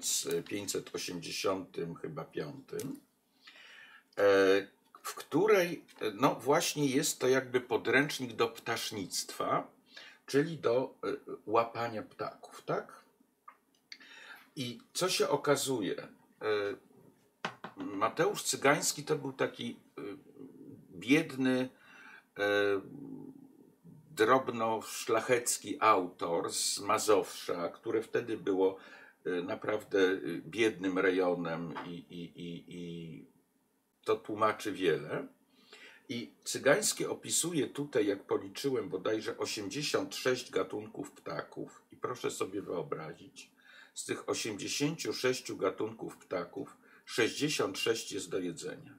1585, w której właśnie jest to jakby podręcznik do ptasznictwa, czyli do łapania ptaków, tak? I co się okazuje? Mateusz Cygański to był taki biedny, drobnoszlachecki autor z Mazowsza, które wtedy było naprawdę biednym rejonem i to tłumaczy wiele. I Cygański opisuje tutaj, jak policzyłem, bodajże 86 gatunków ptaków. I proszę sobie wyobrazić, z tych 86 gatunków ptaków 66 jest do jedzenia.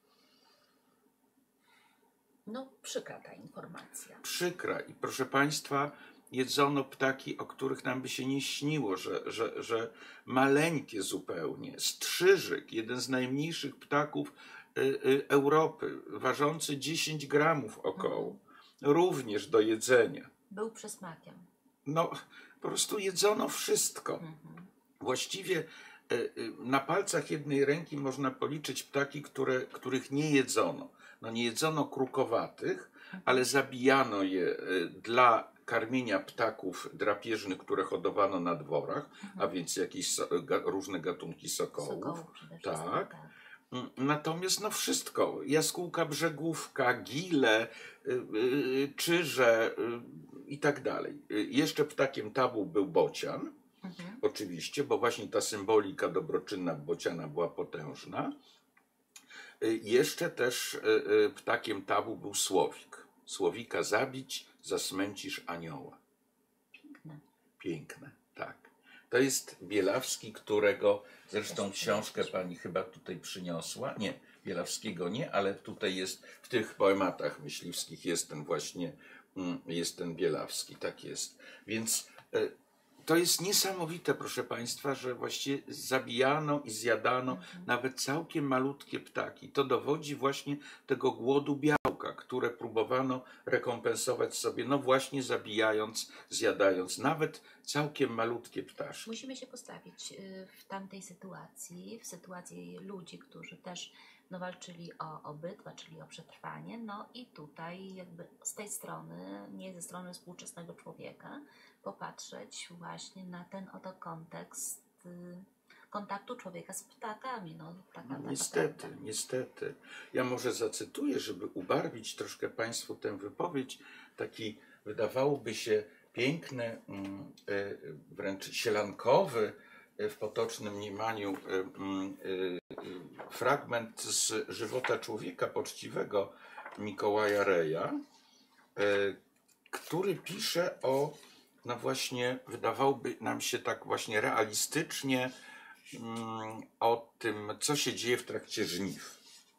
No, przykra ta informacja. Przykra. I proszę Państwa, jedzono ptaki, o których nam by się nie śniło, że maleńkie zupełnie. Strzyżyk, jeden z najmniejszych ptaków Europy, ważący 10 gramów około, również do jedzenia. Był przysmakiem. No, po prostu jedzono wszystko. Właściwie na palcach jednej ręki można policzyć ptaki, których nie jedzono. No, nie jedzono krukowatych, ale zabijano je dla karmienia ptaków drapieżnych, które hodowano na dworach, a więc jakieś różne gatunki sokołów. Tak. Natomiast wszystko, jaskółka brzegówka, gile, czyże i tak dalej. Jeszcze ptakiem tabu był bocian, oczywiście, bo właśnie ta symbolika dobroczynna bociana była potężna. Jeszcze też ptakiem tabu był słowik. Słowika zabić, zasmęcisz anioła. Piękne. Piękne, tak. To jest Bielawski, którego zresztą książkę pani chyba tutaj przyniosła. Nie, Bielawskiego nie, ale tutaj jest, w tych poematach myśliwskich jest ten właśnie, jest ten Bielawski, tak jest. Więc to jest niesamowite, proszę Państwa, że właściwie zabijano i zjadano nawet całkiem malutkie ptaki. To dowodzi właśnie tego głodu białka, które próbowano rekompensować sobie, właśnie zabijając, zjadając nawet całkiem malutkie ptaszki. Musimy się postawić w tamtej sytuacji, w sytuacji ludzi, którzy też walczyli o byt, walczyli o przetrwanie. I tutaj jakby z tej strony, nie ze strony współczesnego człowieka, popatrzeć właśnie na ten oto kontekst kontaktu człowieka z ptakami. Niestety. Ja może zacytuję, żeby ubarwić troszkę Państwu tę wypowiedź, taki wydawałoby się piękny, wręcz sielankowy w potocznym mniemaniu fragment z żywota człowieka poczciwego Mikołaja Reja, który pisze o, no właśnie, wydawałoby nam się tak właśnie realistycznie, o tym, co się dzieje w trakcie żniw.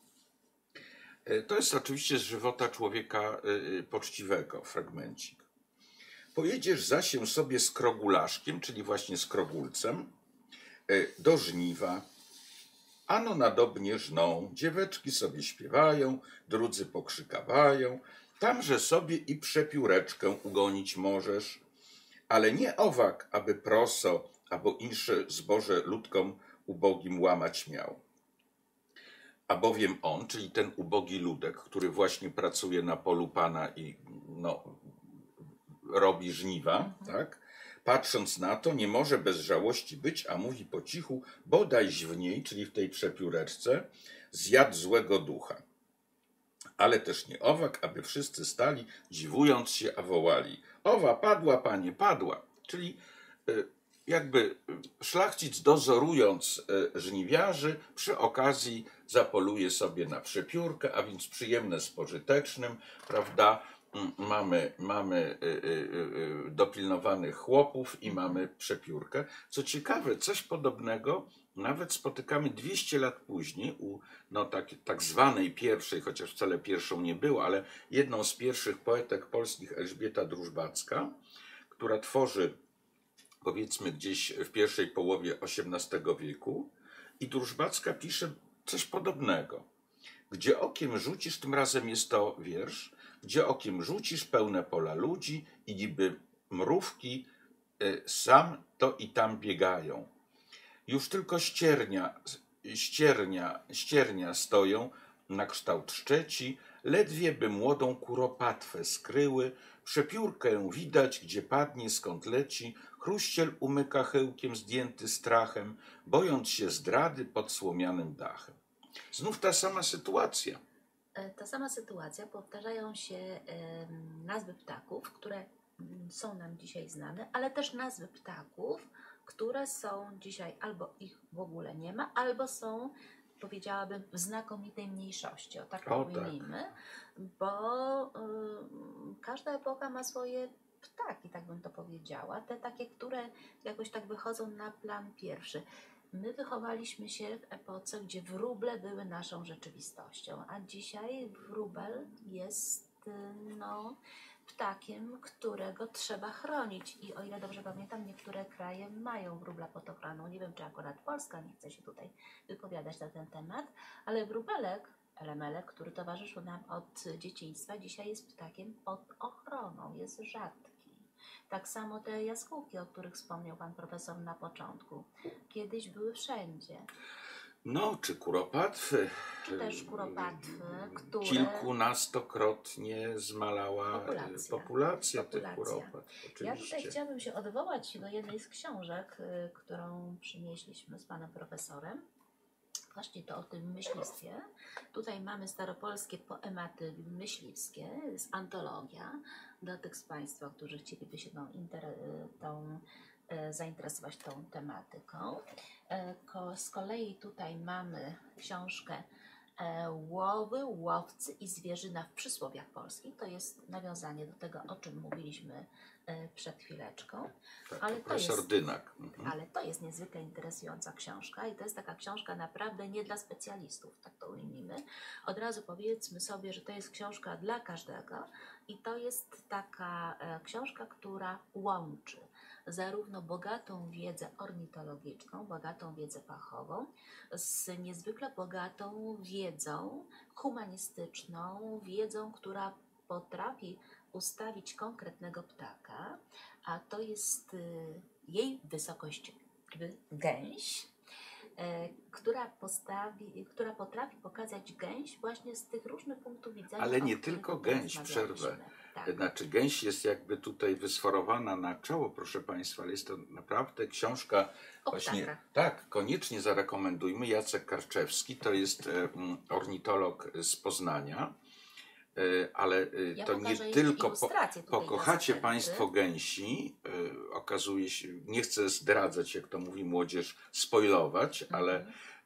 To jest oczywiście z żywota człowieka poczciwego fragmencik. Pojedziesz zasię sobie z krogulaszkiem, czyli właśnie z krogulcem, do żniwa. Ano nadobnie żną, dzieweczki sobie śpiewają, drudzy pokrzykawają. Tamże sobie i przepióreczkę ugonić możesz, ale nie owak, aby proso, albo insze zboże ludkom ubogim łamać miał. A bowiem on, czyli ten ubogi ludek, który właśnie pracuje na polu Pana i no, robi żniwa, tak? Patrząc na to, nie może bez żałości być, a mówi po cichu, bodajś w niej, czyli w tej przepióreczce, zjadł złego ducha. Ale też nie owak, aby wszyscy stali, dziwując się, a wołali: owa padła, panie, padła. Czyli jakby szlachcic, dozorując żniwiarzy, przy okazji zapoluje sobie na przepiórkę, a więc przyjemne z pożytecznym, prawda? Mamy dopilnowanych chłopów i mamy przepiórkę. Co ciekawe, coś podobnego nawet spotykamy 200 lat później u no, tak zwanej pierwszej, chociaż wcale pierwszą nie była, ale jedną z pierwszych poetek polskich, Elżbieta Drużbacka, która tworzy, powiedzmy, gdzieś w pierwszej połowie XVIII wieku, i Drużbacka pisze coś podobnego. Gdzie okiem rzucisz, tym razem jest to wiersz, gdzie okiem rzucisz, pełne pola ludzi i niby mrówki sam to i tam biegają. Już tylko ściernia stoją na kształt szczeci, ledwie by młodą kuropatwę skryły, przepiórkę widać, gdzie padnie, skąd leci, chruściel umyka chyłkiem zdjęty strachem, bojąc się zdrady pod słomianym dachem. Znów ta sama sytuacja. Ta sama sytuacja, powtarzają się nazwy ptaków, które są nam dzisiaj znane, ale też nazwy ptaków, które są dzisiaj albo ich w ogóle nie ma, albo są, powiedziałabym, w znakomitej mniejszości, o tak ujmijmy, bo każda epoka ma swoje ptaki, tak bym to powiedziała, te takie, które jakoś tak wychodzą na plan pierwszy. My wychowaliśmy się w epoce, gdzie wróble były naszą rzeczywistością, a dzisiaj wróbel jest no, ptakiem, którego trzeba chronić. I o ile dobrze pamiętam, niektóre kraje mają wróbla pod ochroną. Nie wiem, czy akurat Polska, nie chce się tutaj wypowiadać na ten temat, ale wróbelek, elemelek, który towarzyszył nam od dzieciństwa, dzisiaj jest ptakiem pod ochroną, jest rzadki. Tak samo te jaskółki, o których wspomniał pan profesor na początku, kiedyś były wszędzie. No, czy kuropatwy. Czy też kuropatwy, które... Kilkunastokrotnie zmalała populacja tych kuropat. Oczywiście. Ja tutaj chciałabym się odwołać do jednej z książek, którą przynieśliśmy z panem profesorem. Właśnie to o tym myślistwie. Tutaj mamy staropolskie poematy myśliwskie, jest antologia dla tych z Państwa, którzy chcieliby się zainteresować tą tematyką. Z kolei tutaj mamy książkę Łowy, łowcy i zwierzyna w przysłowiach polskich. To jest nawiązanie do tego, o czym mówiliśmy przed chwileczką. Tak, ale profesor Dynak. Ale to jest niezwykle interesująca książka i to jest taka książka naprawdę nie dla specjalistów, tak to ujmijmy. Od razu powiedzmy sobie, że to jest książka dla każdego i to jest taka książka, która łączy zarówno bogatą wiedzę ornitologiczną, bogatą wiedzę fachową z niezwykle bogatą wiedzą humanistyczną, wiedzą, która potrafi ustawić konkretnego ptaka, a to jest jej wysokość gęś, która potrafi pokazać gęś właśnie z tych różnych punktów widzenia. Ale nie tylko gęś, przerwę. Tak. Znaczy gęś jest jakby tutaj wysforowana na czoło, proszę Państwa, ale jest to naprawdę książka właśnie, tak, koniecznie zarekomendujmy. Jacek Karczewski to jest ornitolog z Poznania. Ale to nie tylko pokochacie Państwo gęsi, okazuje się, nie chcę zdradzać, jak to mówi młodzież, spoilować, ale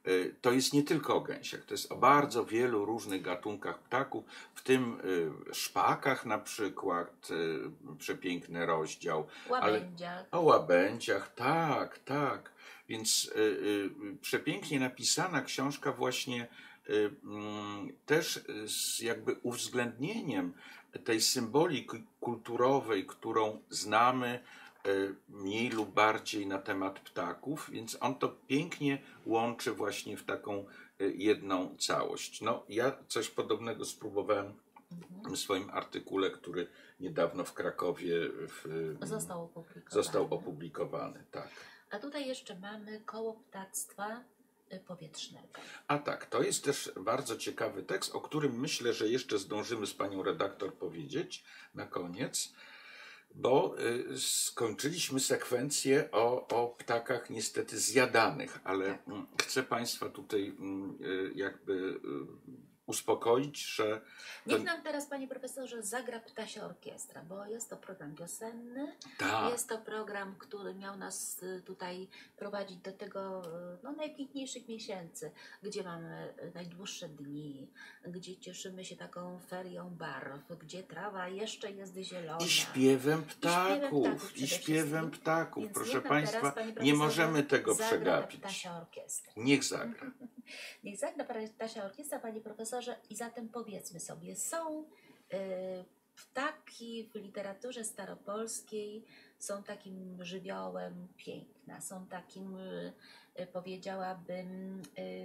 to jest nie tylko o gęsiach, to jest o bardzo wielu różnych gatunkach ptaków, w tym szpakach na przykład, przepiękny rozdział. Łabędziach. O łabędziach, tak, tak. Więc przepięknie napisana książka właśnie też z jakby uwzględnieniem tej symboliki kulturowej, którą znamy mniej lub bardziej na temat ptaków, więc on to pięknie łączy właśnie w taką jedną całość. No, ja coś podobnego spróbowałem w swoim artykule, który niedawno w Krakowie został opublikowany. Tak. A tutaj jeszcze mamy Koło ptactwa powietrznego. A tak, to jest też bardzo ciekawy tekst, o którym myślę, że jeszcze zdążymy z panią redaktor powiedzieć na koniec, bo skończyliśmy sekwencję o ptakach niestety zjadanych, ale chcę państwa tutaj jakby uspokoić, że... Niech nam teraz, panie profesorze, zagra Ptasia Orkiestra, bo jest to program wiosenny, Tak. Jest to program, który miał nas tutaj prowadzić do tego najpiękniejszych miesięcy, gdzie mamy najdłuższe dni, gdzie cieszymy się taką ferią barw, gdzie trawa jeszcze jest zielona. I śpiewem ptaków, Więc proszę niech państwa, teraz, nie możemy tego przegapić. Ptasia Orkiestra. Niech zagra. Niech zagra Ptasia Orkiestra, panie profesorze, i zatem powiedzmy sobie, są ptaki w literaturze staropolskiej, są takim żywiołem piękna, są takim, powiedziałabym,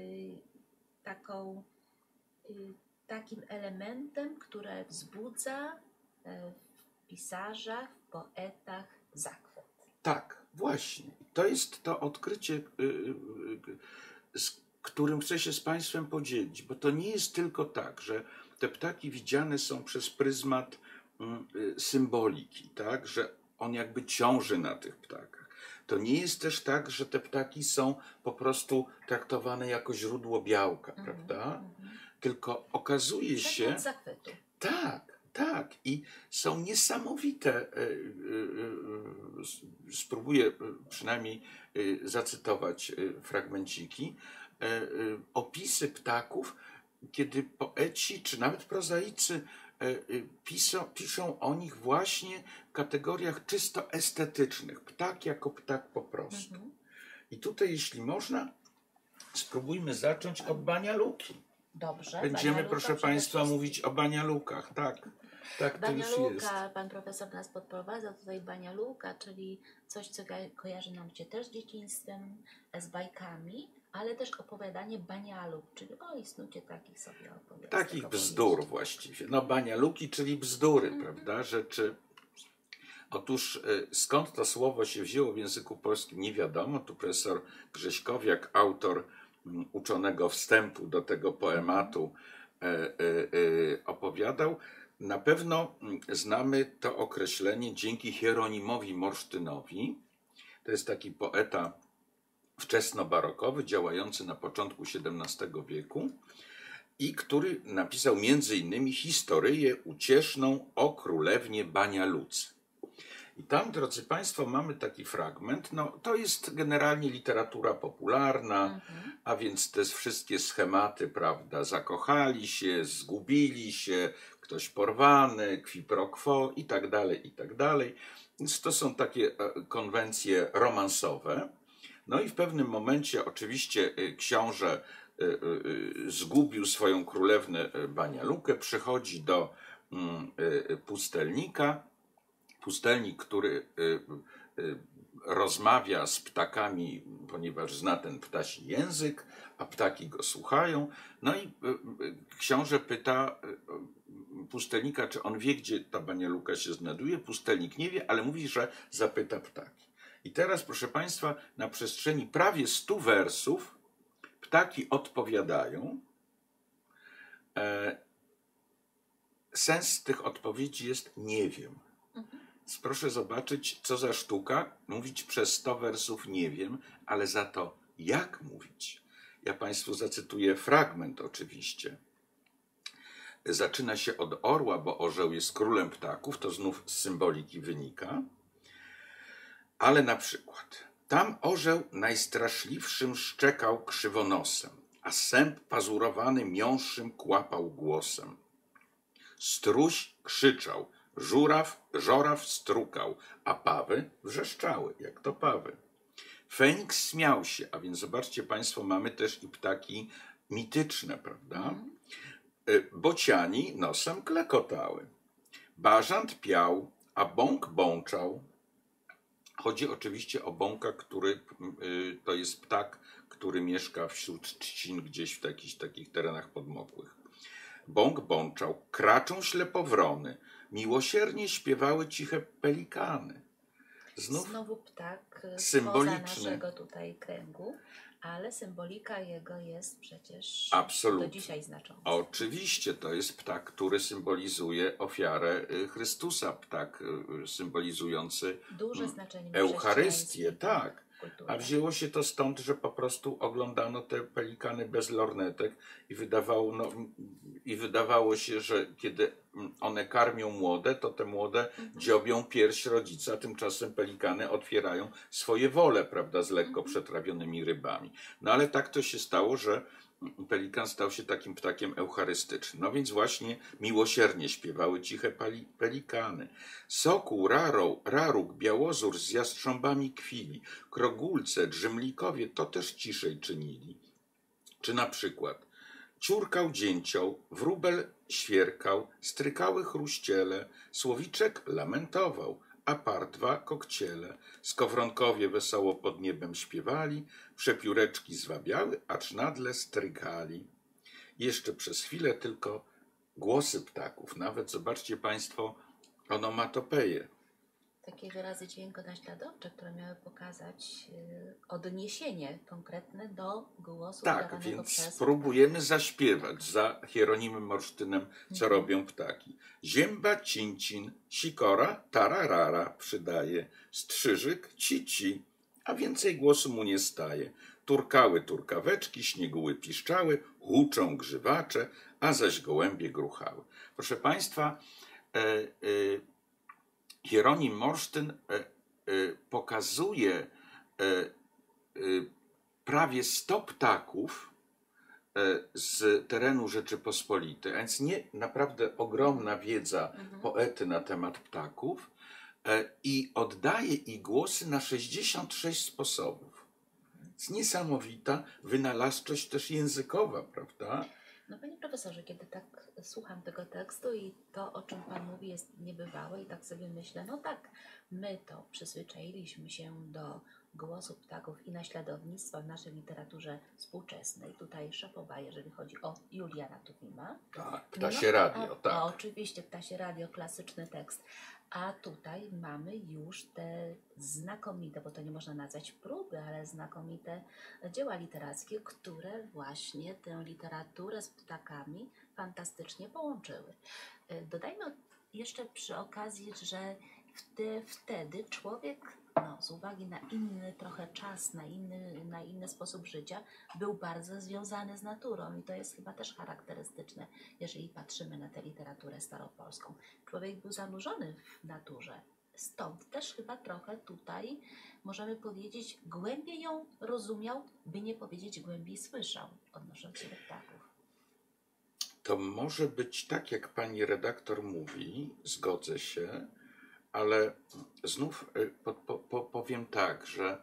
takim elementem, które wzbudza w pisarzach, w poetach zachwyt. Tak, właśnie. To jest to odkrycie, z którym chcę się z państwem podzielić, bo to nie jest tylko tak, że te ptaki widziane są przez pryzmat symboliki, tak, że on jakby ciąży na tych ptakach. To nie jest też tak, że te ptaki są po prostu traktowane jako źródło białka, prawda? Tylko okazuje się... zachwytu. Tak, tak. I są niesamowite, spróbuję przynajmniej zacytować fragmenciki, opisy ptaków, kiedy poeci czy nawet prozaicy piszą o nich właśnie w kategoriach czysto estetycznych. Ptak jako ptak po prostu. I tutaj, jeśli można, spróbujmy zacząć od Banialuki. Dobrze. Będziemy, proszę państwa, mówić o Banialukach. Tak, tak to już jest. Pan profesor nas podprowadza tutaj Banialuka, czyli coś, co kojarzy nam się też z dzieciństwem, z bajkami, ale też opowiadanie banialuk, czyli o istnucie takich sobie opowiadań. Takich bzdur właściwie. No banialuki, czyli bzdury, prawda? Rzeczy. Otóż skąd to słowo się wzięło w języku polskim, nie wiadomo. Tu profesor Grześkowiak, autor uczonego wstępu do tego poematu, opowiadał. Na pewno znamy to określenie dzięki Hieronimowi Morsztynowi. To jest taki poeta wczesnobarokowy, działający na początku XVII wieku i który napisał m.in. historyję ucieszną o królewnie Banialuce. I tam, drodzy państwo, mamy taki fragment, no to jest generalnie literatura popularna, a więc te wszystkie schematy, prawda, zakochali się, zgubili się, ktoś porwany, qui pro quo i tak dalej, i tak dalej. Więc to są takie konwencje romansowe. No i w pewnym momencie oczywiście książę zgubił swoją królewnę Banialukę, przychodzi do pustelnika, pustelnik, który rozmawia z ptakami, ponieważ zna ten ptasi język, a ptaki go słuchają. No i książę pyta pustelnika, czy on wie, gdzie ta Banialuka się znajduje. Pustelnik nie wie, ale mówi, że zapyta ptaki. I teraz, proszę państwa, na przestrzeni prawie 100 wersów ptaki odpowiadają. Sens tych odpowiedzi jest nie wiem. Więc proszę zobaczyć, co za sztuka, mówić przez 100 wersów nie wiem, ale za to jak mówić. Ja państwu zacytuję fragment oczywiście. Zaczyna się od orła, bo orzeł jest królem ptaków, to znów z symboliki wynika. Ale na przykład Tam orzeł najstraszliwszym szczekał krzywonosem, a sęp pazurowany miąższym kłapał głosem. Struś krzyczał, żoraw strukał, a pawy wrzeszczały, jak to pawy. Feniks śmiał się, a więc zobaczcie Państwo, mamy też i ptaki mityczne, prawda? Bociani nosem klekotały. Bażant piał, a bąk bączał. Chodzi oczywiście o bąka, który to jest ptak, który mieszka wśród trzcin gdzieś w jakichś takich terenach podmokłych. Bąk bączał, kraczą ślepowrony, miłosiernie śpiewały ciche pelikany. Znowu ptak symboliczny. spoza naszego tutaj kręgu, ale symbolika jego jest przecież absolutnie do dzisiaj znacząca. Oczywiście to jest ptak, który symbolizuje ofiarę Chrystusa, ptak symbolizujący duże znaczenie Eucharystię, tak. kultury. A wzięło się to stąd, że po prostu oglądano te pelikany bez lornetek i wydawało się, że kiedy one karmią młode, to te młode dziobią pierś rodzica, tymczasem pelikany otwierają swoje wole, prawda, z lekko przetrawionymi rybami. No ale tak to się stało, że pelikan stał się takim ptakiem eucharystycznym. No więc właśnie miłosiernie śpiewały ciche pelikany. Sokół, raruk, białozór z jastrząbami kwili, krogulce, drzymlikowie to też ciszej czynili. Czy na przykład ciurkał dzięcioł, wróbel świerkał, strykały chruściele, słowiczek lamentował, a partwa kokciele. Skowronkowie wesoło pod niebem śpiewali, przepióreczki zwabiały, acz nadle strykali. Jeszcze przez chwilę tylko głosy ptaków, nawet zobaczcie Państwo onomatopeje. Takie wyrazy dźwiękonaśladowcze, które miały pokazać odniesienie konkretne do głosu Tak, więc spróbujemy zaśpiewać za Hieronimem Morsztynem, co robią ptaki. Zięba, cincin, sikora, tararara przydaje, strzyżyk, cici, a więcej głosu mu nie staje. Turkały turkaweczki, śnieguły piszczały, huczą grzywacze, a zaś gołębie gruchały. Proszę Państwa, Hieronim Morsztyn pokazuje prawie 100 ptaków z terenu Rzeczypospolitej, a więc nie naprawdę ogromna wiedza poety na temat ptaków i oddaje ich głosy na 66 sposobów. Jest niesamowita wynalazczość też językowa, prawda? No panie profesorze, kiedy tak słucham tego tekstu i to, o czym pan mówi, jest niebywałe i tak sobie myślę, no tak, my to przyzwyczailiśmy się do głosu ptaków i naśladownictwa w naszej literaturze współczesnej. Tutaj szapoba, jeżeli chodzi o Juliana Tuwima. Tak, Ptasie Radio, tak. Oczywiście, Ptasie Radio, klasyczny tekst. A tutaj mamy już te znakomite, bo to nie można nazwać próby, ale znakomite dzieła literackie, które właśnie tę literaturę z ptakami fantastycznie połączyły. Dodajmy jeszcze przy okazji, że wtedy człowiek, z uwagi na inny trochę czas, na inny sposób życia, był bardzo związany z naturą i to jest chyba też charakterystyczne, jeżeli patrzymy na tę literaturę staropolską. Człowiek był zanurzony w naturze, stąd też chyba trochę tutaj, możemy powiedzieć, głębiej ją rozumiał, by nie powiedzieć głębiej słyszał, odnosząc się do ptaków. To może być tak, jak pani redaktor mówi, zgodzę się, ale znów powiem tak, że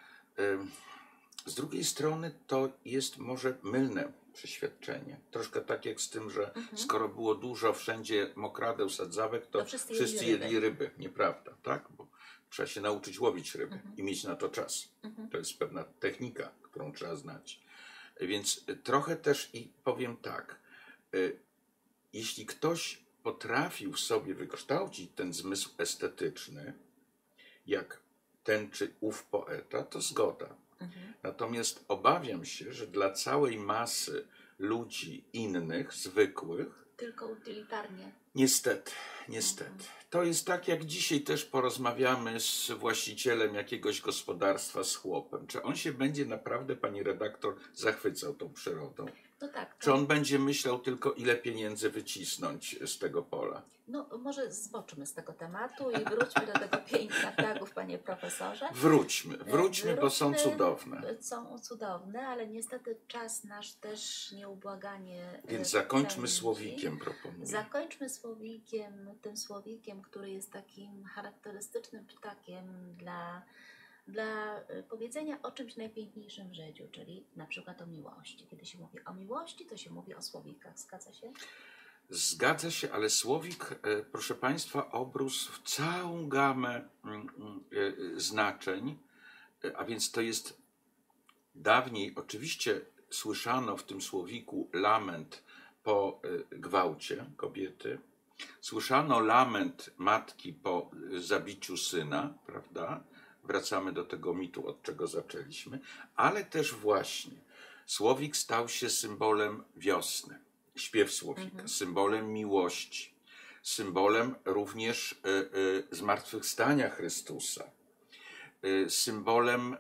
z drugiej strony to jest może mylne przeświadczenie. Troszkę tak jak z tym, że skoro było dużo wszędzie mokradeł, sadzawek, to wszyscy jedli ryby. Nieprawda, tak? Bo trzeba się nauczyć łowić ryby i mieć na to czas. To jest pewna technika, którą trzeba znać. Więc trochę też i powiem tak, jeśli ktoś potrafił w sobie wykształcić ten zmysł estetyczny, jak ten czy ów poeta, to zgoda. Natomiast obawiam się, że dla całej masy ludzi innych, zwykłych, tylko utylitarnie. Niestety, niestety. To jest tak, jak dzisiaj też porozmawiamy z właścicielem jakiegoś gospodarstwa, z chłopem. Czy on się będzie naprawdę, pani redaktor, zachwycał tą przyrodą? No tak. Czy on będzie myślał tylko, ile pieniędzy wycisnąć z tego pola? No może zboczmy z tego tematu i wróćmy do tego piękna ptaków, panie profesorze. Wróćmy, bo są cudowne. Są cudowne, ale niestety czas nasz też nieubłaganie Więc zakończmy pędzi. słowikiem, proponuję. Zakończmy słowikiem, tym słowikiem, który jest takim charakterystycznym ptakiem dla powiedzenia o czymś najpiękniejszym w życiu, czyli na przykład o miłości. Kiedy się mówi o miłości, to się mówi o słowikach. Zgadza się? Zgadza się, ale słowik, proszę Państwa, obrósł w całą gamę znaczeń, a więc to jest dawniej, oczywiście słyszano w tym słowiku lament po gwałcie kobiety, słyszano lament matki po zabiciu syna, prawda? Wracamy do tego mitu, od czego zaczęliśmy, ale też właśnie słowik stał się symbolem wiosny. Śpiew słowika, symbolem miłości, symbolem również zmartwychwstania Chrystusa, symbolem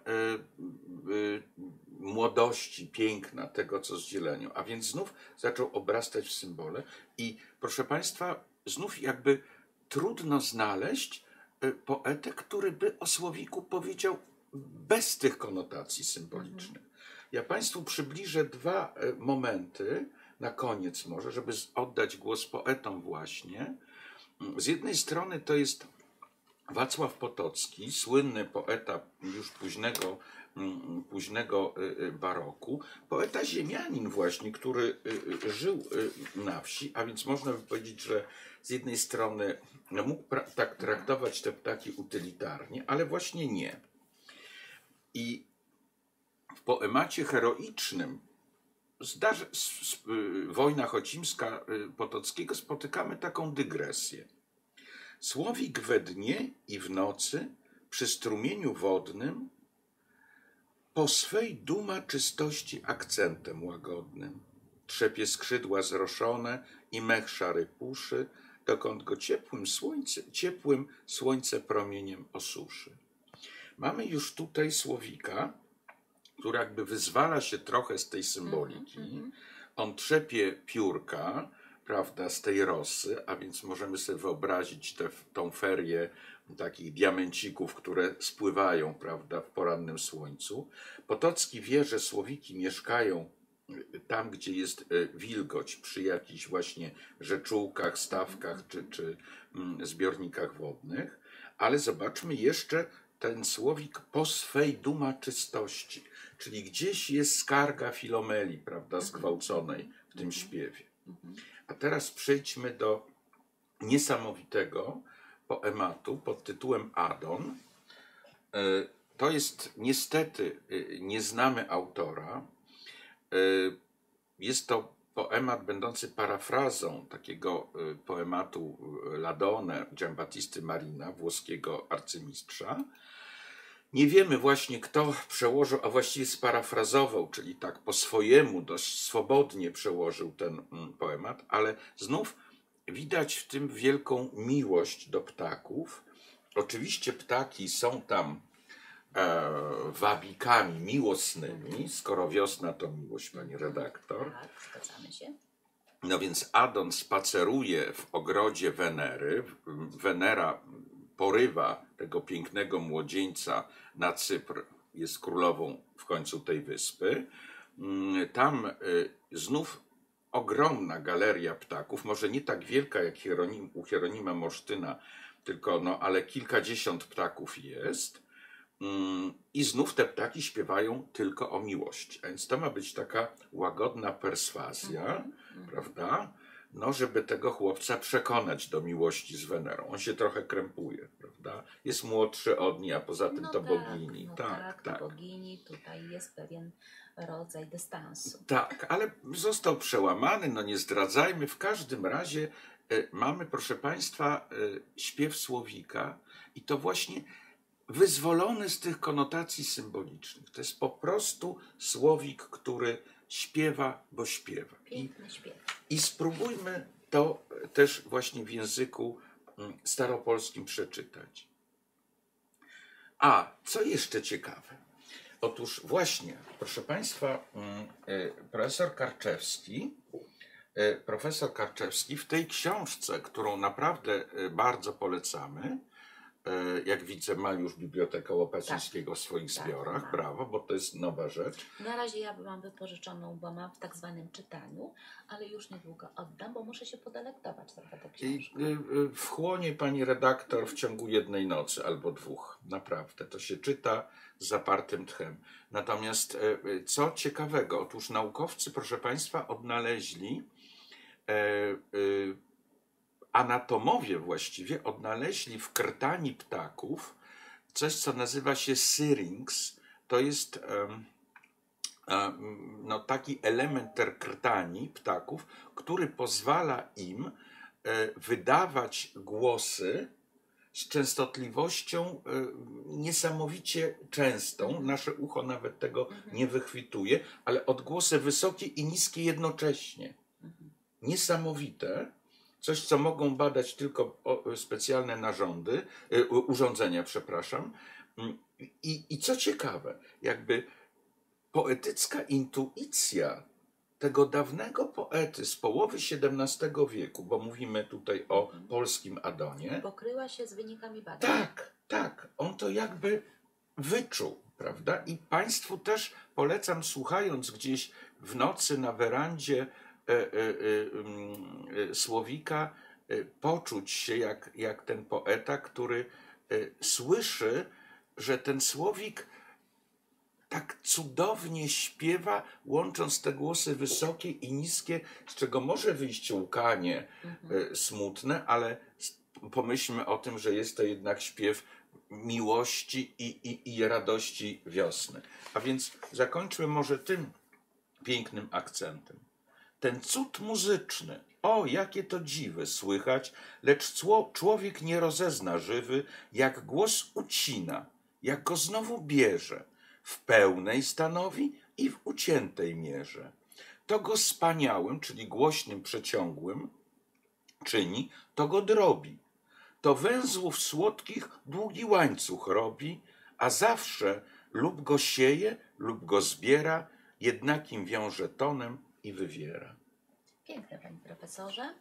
młodości, piękna, tego co zdzieleniu. A więc znów zaczął obrastać w symbole i proszę Państwa, znów jakby trudno znaleźć poetę, który by o słowiku powiedział bez tych konotacji symbolicznych. Ja Państwu przybliżę dwa momenty, na koniec może, żeby oddać głos poetom właśnie. Z jednej strony to jest Wacław Potocki, słynny poeta już późnego baroku, poeta ziemianin właśnie, który żył na wsi, a więc można by powiedzieć, że z jednej strony mógł tak traktować te ptaki utylitarnie, ale właśnie nie. I w poemacie heroicznym Wojna Chocimska Potockiego spotykamy taką dygresję. Słowik we dnie i w nocy przy strumieniu wodnym po swej duma czystości akcentem łagodnym trzepie skrzydła zroszone i mech szary puszy, dokąd go ciepłym słońce promieniem osuszy. Mamy już tutaj słowika, który jakby wyzwala się trochę z tej symboliki. On trzepie piórka, prawda, z tej rosy, a więc możemy sobie wyobrazić tą ferię takich diamencików, które spływają, prawda, w porannym słońcu. Potocki wie, że słowiki mieszkają tam, gdzie jest wilgoć, przy jakichś właśnie rzeczułkach, stawkach czy zbiornikach wodnych, ale zobaczmy jeszcze ten słowik po swej duma czystości, czyli gdzieś jest skarga Filomeli, prawda, zgwałconej w tym śpiewie. A teraz przejdźmy do niesamowitego poematu pod tytułem Adon. To jest niestety, nie znamy autora. Jest to poemat będący parafrazą takiego poematu Ladone Giambattisty Marina, włoskiego arcymistrza. Nie wiemy właśnie, kto przełożył, a właściwie sparafrazował, czyli tak po swojemu dość swobodnie przełożył ten poemat, ale znów widać w tym wielką miłość do ptaków. Oczywiście ptaki są tam wabikami miłosnymi, skoro wiosna to miłość, pani redaktor. Tak, zgadzamy się. No więc Adon spaceruje w ogrodzie Wenery. Wenera porywa tego pięknego młodzieńca na Cypr, jest królową w końcu tej wyspy. Tam znów ogromna galeria ptaków, może nie tak wielka jak u Hieronima Mosztyna, tylko ale kilkadziesiąt ptaków jest. I znów te ptaki śpiewają tylko o miłości. A więc to ma być taka łagodna perswazja, prawda? No, żeby tego chłopca przekonać do miłości z Wenerą. On się trochę krępuje, prawda? Jest młodszy od niej, a poza tym to bogini. To bogini, tutaj jest pewien rodzaj dystansu. Tak, ale został przełamany, no nie zdradzajmy. W każdym razie mamy, proszę Państwa, śpiew słowika i to właśnie wyzwolony z tych konotacji symbolicznych. To jest po prostu słowik, który śpiewa, bo śpiewa. Piękny śpiew. I spróbujmy to też właśnie w języku staropolskim przeczytać. A, co jeszcze ciekawe? Otóż właśnie, proszę Państwa, profesor Karczewski w tej książce, którą naprawdę bardzo polecamy, jak widzę, ma już Biblioteka Łopacińskiego w swoich zbiorach, mam. brawo, bo to jest nowa rzecz. Na razie ja mam wypożyczoną, bo mam w tak zwanym czytaniu, ale już niedługo oddam, bo muszę się podelektować trochę tę książkę. Wchłonie pani redaktor w ciągu jednej nocy albo dwóch. Naprawdę, to się czyta z zapartym tchem. Natomiast co ciekawego, otóż naukowcy, proszę Państwa, odnaleźli, anatomowie właściwie, odnaleźli w krtani ptaków coś, co nazywa się syrinx. To jest no, taki element krtani ptaków, który pozwala im wydawać głosy z częstotliwością niesamowicie częstą. Nasze ucho nawet tego nie wychwytuje, ale odgłosy wysokie i niskie jednocześnie. Niesamowite. Coś, co mogą badać tylko specjalne urządzenia, przepraszam. I co ciekawe, jakby poetycka intuicja tego dawnego poety z połowy XVII wieku, bo mówimy tutaj o polskim Adonie. Pokryła się z wynikami badań. Tak, tak. On to jakby wyczuł, prawda? I Państwu też polecam, słuchając gdzieś w nocy na werandzie słowika, poczuć się jak ten poeta, który słyszy, że ten słowik tak cudownie śpiewa, łącząc te głosy wysokie i niskie, z czego może wyjść łkanie smutne, ale pomyślmy o tym, że jest to jednak śpiew miłości i radości wiosny. A więc zakończmy może tym pięknym akcentem. Ten cud muzyczny, o jakie to dziwy słychać, lecz człowiek nie rozezna żywy, jak głos ucina, jak go znowu bierze, w pełnej stanowi i w uciętej mierze. To go wspaniałym, czyli głośnym, przeciągłym czyni, to go drobi. To węzłów słodkich długi łańcuch robi, a zawsze lub go sieje, lub go zbiera, jednakim wiąże tonem i wywiera. Piękne, panie profesorze.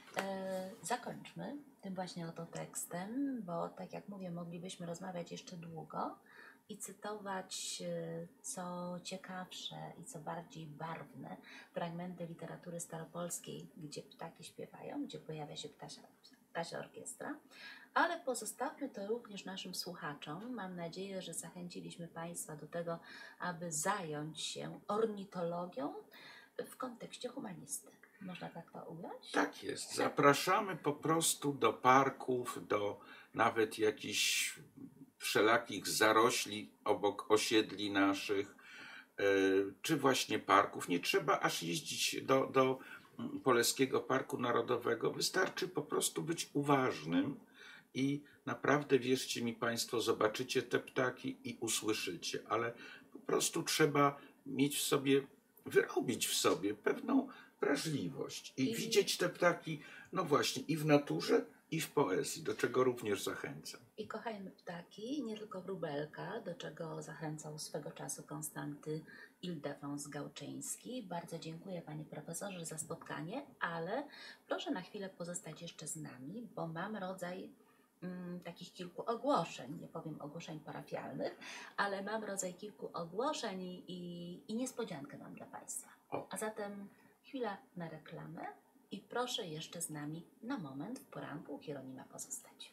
Zakończmy tym właśnie oto tekstem, bo tak jak mówię, moglibyśmy rozmawiać jeszcze długo i cytować co ciekawsze i co bardziej barwne fragmenty literatury staropolskiej, gdzie ptaki śpiewają, gdzie pojawia się ptasia orkiestra, ale pozostawmy to również naszym słuchaczom. Mam nadzieję, że zachęciliśmy Państwa do tego, aby zająć się ornitologią w kontekście humanisty. Można tak to ująć? Tak jest. Zapraszamy po prostu do parków, do nawet jakichś wszelakich zarośli obok osiedli naszych, czy właśnie parków. Nie trzeba aż jeździć do Poleskiego Parku Narodowego. Wystarczy po prostu być uważnym i naprawdę, wierzcie mi Państwo, zobaczycie te ptaki i usłyszycie, ale po prostu trzeba mieć w sobie, wyrobić w sobie pewną wrażliwość i widzieć te ptaki, no właśnie, i w naturze, i w poezji, do czego również zachęcam. I kochajmy ptaki, nie tylko wróbelka, do czego zachęcał swego czasu Konstanty Ildefons Gałczyński. Bardzo dziękuję, panie profesorze, za spotkanie, ale proszę na chwilę pozostać jeszcze z nami, bo mam rodzaj takich kilku ogłoszeń, nie powiem ogłoszeń parafialnych, ale mam rodzaj kilku ogłoszeń i niespodziankę mam dla Państwa. A zatem chwila na reklamę i proszę jeszcze z nami na moment w poranku u Hieronima pozostać.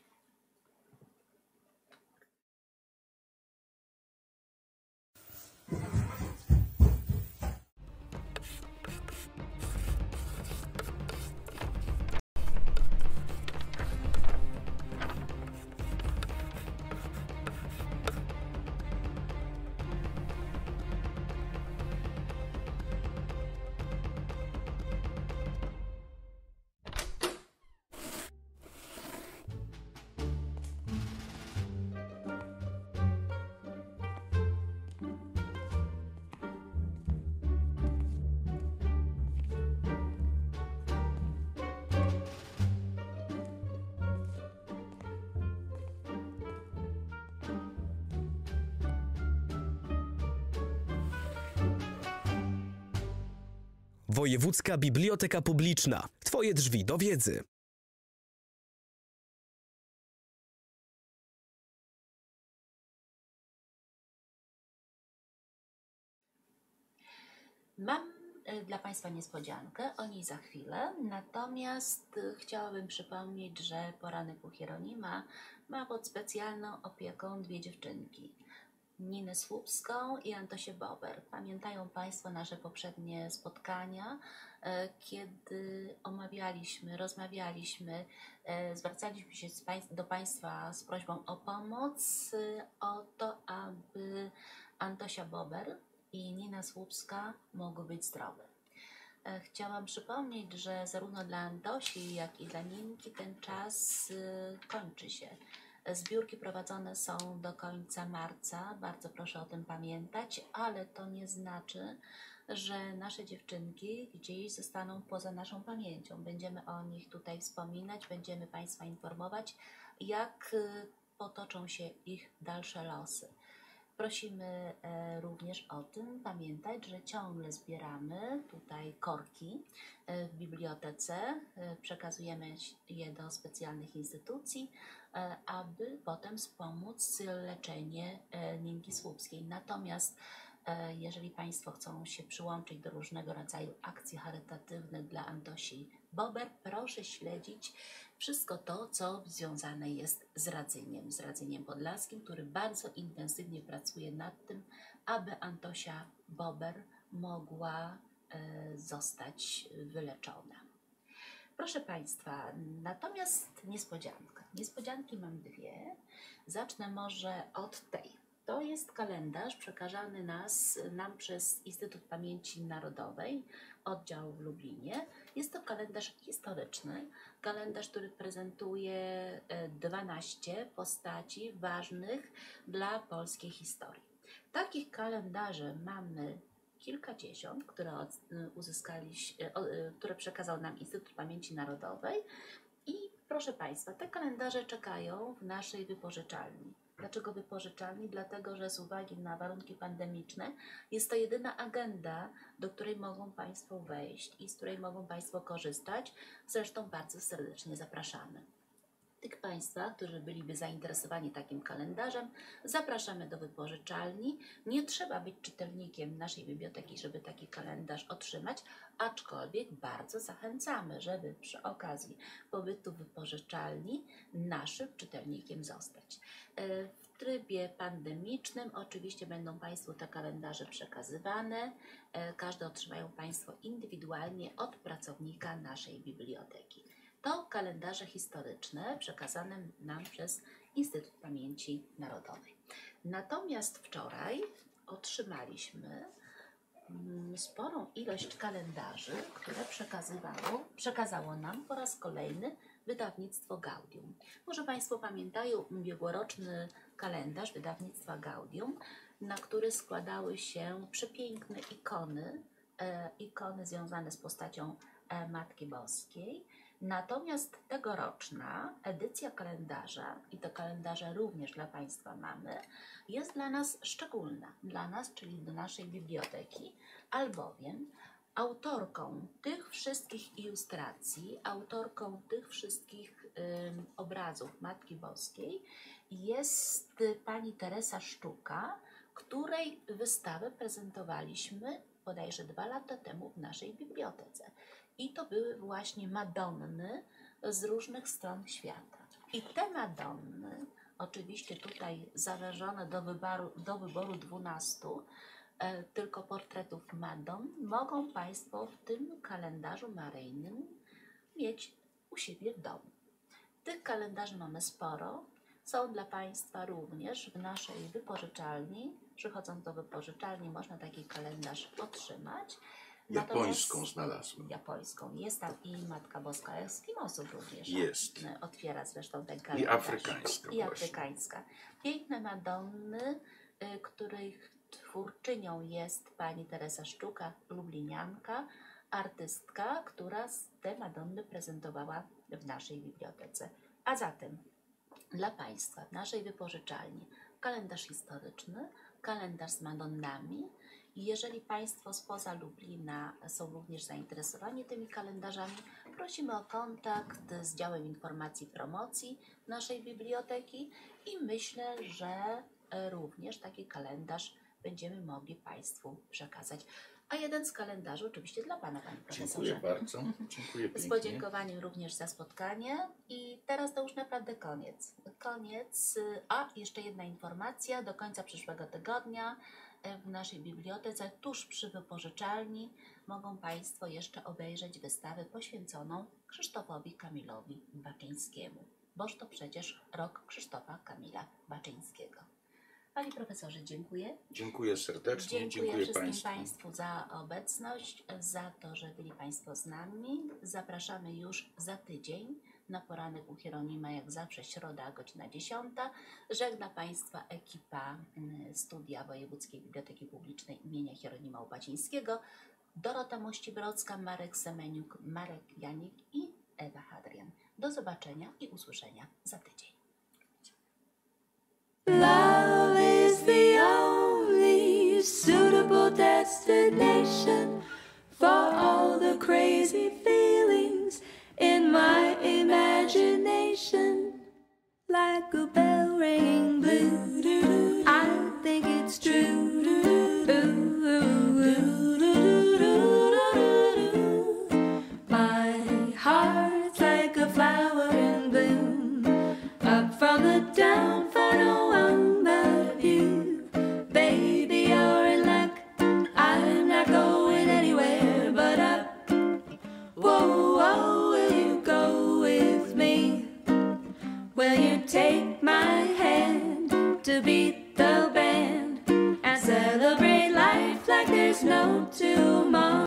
Wojewódzka Biblioteka Publiczna. Twoje drzwi do wiedzy. Mam dla Państwa niespodziankę, o niej za chwilę, natomiast chciałabym przypomnieć, że Poranek u Hieronima ma pod specjalną opieką dwie dziewczynki. Ninę Słupską i Antosię Bober. Pamiętają Państwo nasze poprzednie spotkania, kiedy omawialiśmy, rozmawialiśmy, zwracaliśmy się do Państwa z prośbą o pomoc, o to, aby Antosia Bober i Nina Słupska mogły być zdrowe. Chciałam przypomnieć, że zarówno dla Antosi, jak i dla Ninki ten czas kończy się. Zbiórki prowadzone są do końca marca, bardzo proszę o tym pamiętać, ale to nie znaczy, że nasze dziewczynki gdzieś zostaną poza naszą pamięcią. Będziemy o nich tutaj wspominać, będziemy Państwa informować, jak potoczą się ich dalsze losy. Prosimy również o tym pamiętać, że ciągle zbieramy tutaj korki w bibliotece, przekazujemy je do specjalnych instytucji, aby potem wspomóc leczenie Ninki Słupskiej. Natomiast jeżeli Państwo chcą się przyłączyć do różnego rodzaju akcji charytatywnych dla Antosi Bober, proszę śledzić wszystko to, co związane jest z Radzyniem Podlaskim, który bardzo intensywnie pracuje nad tym, aby Antosia Bober mogła zostać wyleczona. Proszę Państwa, natomiast niespodzianka. Niespodzianki mam dwie. Zacznę może od tej. To jest kalendarz przekazany nam przez Instytut Pamięci Narodowej, oddział w Lublinie. Jest to kalendarz historyczny, kalendarz, który prezentuje 12 postaci ważnych dla polskiej historii. Takich kalendarzy mamy kilkadziesiąt, które przekazał nam Instytut Pamięci Narodowej i proszę Państwa, te kalendarze czekają w naszej wypożyczalni. Dlaczego wypożyczalni? Dlatego, że z uwagi na warunki pandemiczne jest to jedyna agenda, do której mogą Państwo wejść i z której mogą Państwo korzystać. Zresztą bardzo serdecznie zapraszamy. Tych Państwa, którzy byliby zainteresowani takim kalendarzem, zapraszamy do wypożyczalni. Nie trzeba być czytelnikiem naszej biblioteki, żeby taki kalendarz otrzymać, aczkolwiek bardzo zachęcamy, żeby przy okazji pobytu w wypożyczalni naszym czytelnikiem zostać. W trybie pandemicznym oczywiście będą Państwu te kalendarze przekazywane. Każde otrzymają Państwo indywidualnie od pracownika naszej biblioteki. To kalendarze historyczne przekazane nam przez Instytut Pamięci Narodowej. Natomiast wczoraj otrzymaliśmy sporą ilość kalendarzy, które przekazało nam po raz kolejny wydawnictwo Gaudium. Może Państwo pamiętają ubiegłoroczny kalendarz wydawnictwa Gaudium, na który składały się przepiękne ikony związane z postacią Matki Boskiej. Natomiast tegoroczna edycja kalendarza, i to kalendarze również dla Państwa mamy, jest dla nas szczególna. Dla nas, czyli do naszej biblioteki, albowiem autorką tych wszystkich ilustracji, autorką tych wszystkich obrazów Matki Boskiej jest pani Teresa Sztuka, której wystawę prezentowaliśmy bodajże 2 lata temu w naszej bibliotece. I to były właśnie Madonny z różnych stron świata. I te Madonny, oczywiście tutaj zależone do wyboru 12 tylko portretów Madon, mogą Państwo w tym kalendarzu maryjnym mieć u siebie w domu. Tych kalendarzy mamy sporo. Są dla Państwa również w naszej wypożyczalni. Przychodząc do wypożyczalni można taki kalendarz otrzymać. Japońską znalazłem. Japońską. Jest tam i Matka Boska Eskimosów również. Jest. Otwiera zresztą ten kalendarz. I afrykańska. I afrykańska. Piękne Madonny, których twórczynią jest pani Teresa Sztuka, lublinianka, artystka, która te Madonny prezentowała w naszej bibliotece. A zatem dla Państwa w naszej wypożyczalni kalendarz historyczny, kalendarz z Madonnami I jeżeli Państwo spoza Lublina są również zainteresowani tymi kalendarzami, prosimy o kontakt z działem informacji i promocji naszej biblioteki i myślę, że również taki kalendarz będziemy mogli Państwu przekazać. A jeden z kalendarzy oczywiście dla Pana, Panie Profesorze. Dziękuję bardzo. Dziękuję pięknie. Z podziękowaniem również za spotkanie. I teraz to już naprawdę koniec. Koniec. A jeszcze jedna informacja. Do końca przyszłego tygodnia w naszej bibliotece, tuż przy wypożyczalni, mogą Państwo jeszcze obejrzeć wystawę poświęconą Krzysztofowi Kamilowi Baczyńskiemu. Boż to przecież rok Krzysztofa Kamila Baczyńskiego. Panie Profesorze, dziękuję. Dziękuję serdecznie. Dziękuję wszystkim Państwu za obecność, za to, że byli Państwo z nami. Zapraszamy już za tydzień na poranek u Hieronima, jak zawsze środa, godzina 10. Żegna Państwa ekipa Studia Wojewódzkiej Biblioteki Publicznej imienia Hieronima Łopacińskiego, Dorota Mościbrocka, Marek Semeniuk, Marek Janik i Ewa Hadrian. Do zobaczenia i usłyszenia za tydzień. Love is the only suitable destination for all the crazy feelings in my imagination. Like a bell ringing blue, I think it's true.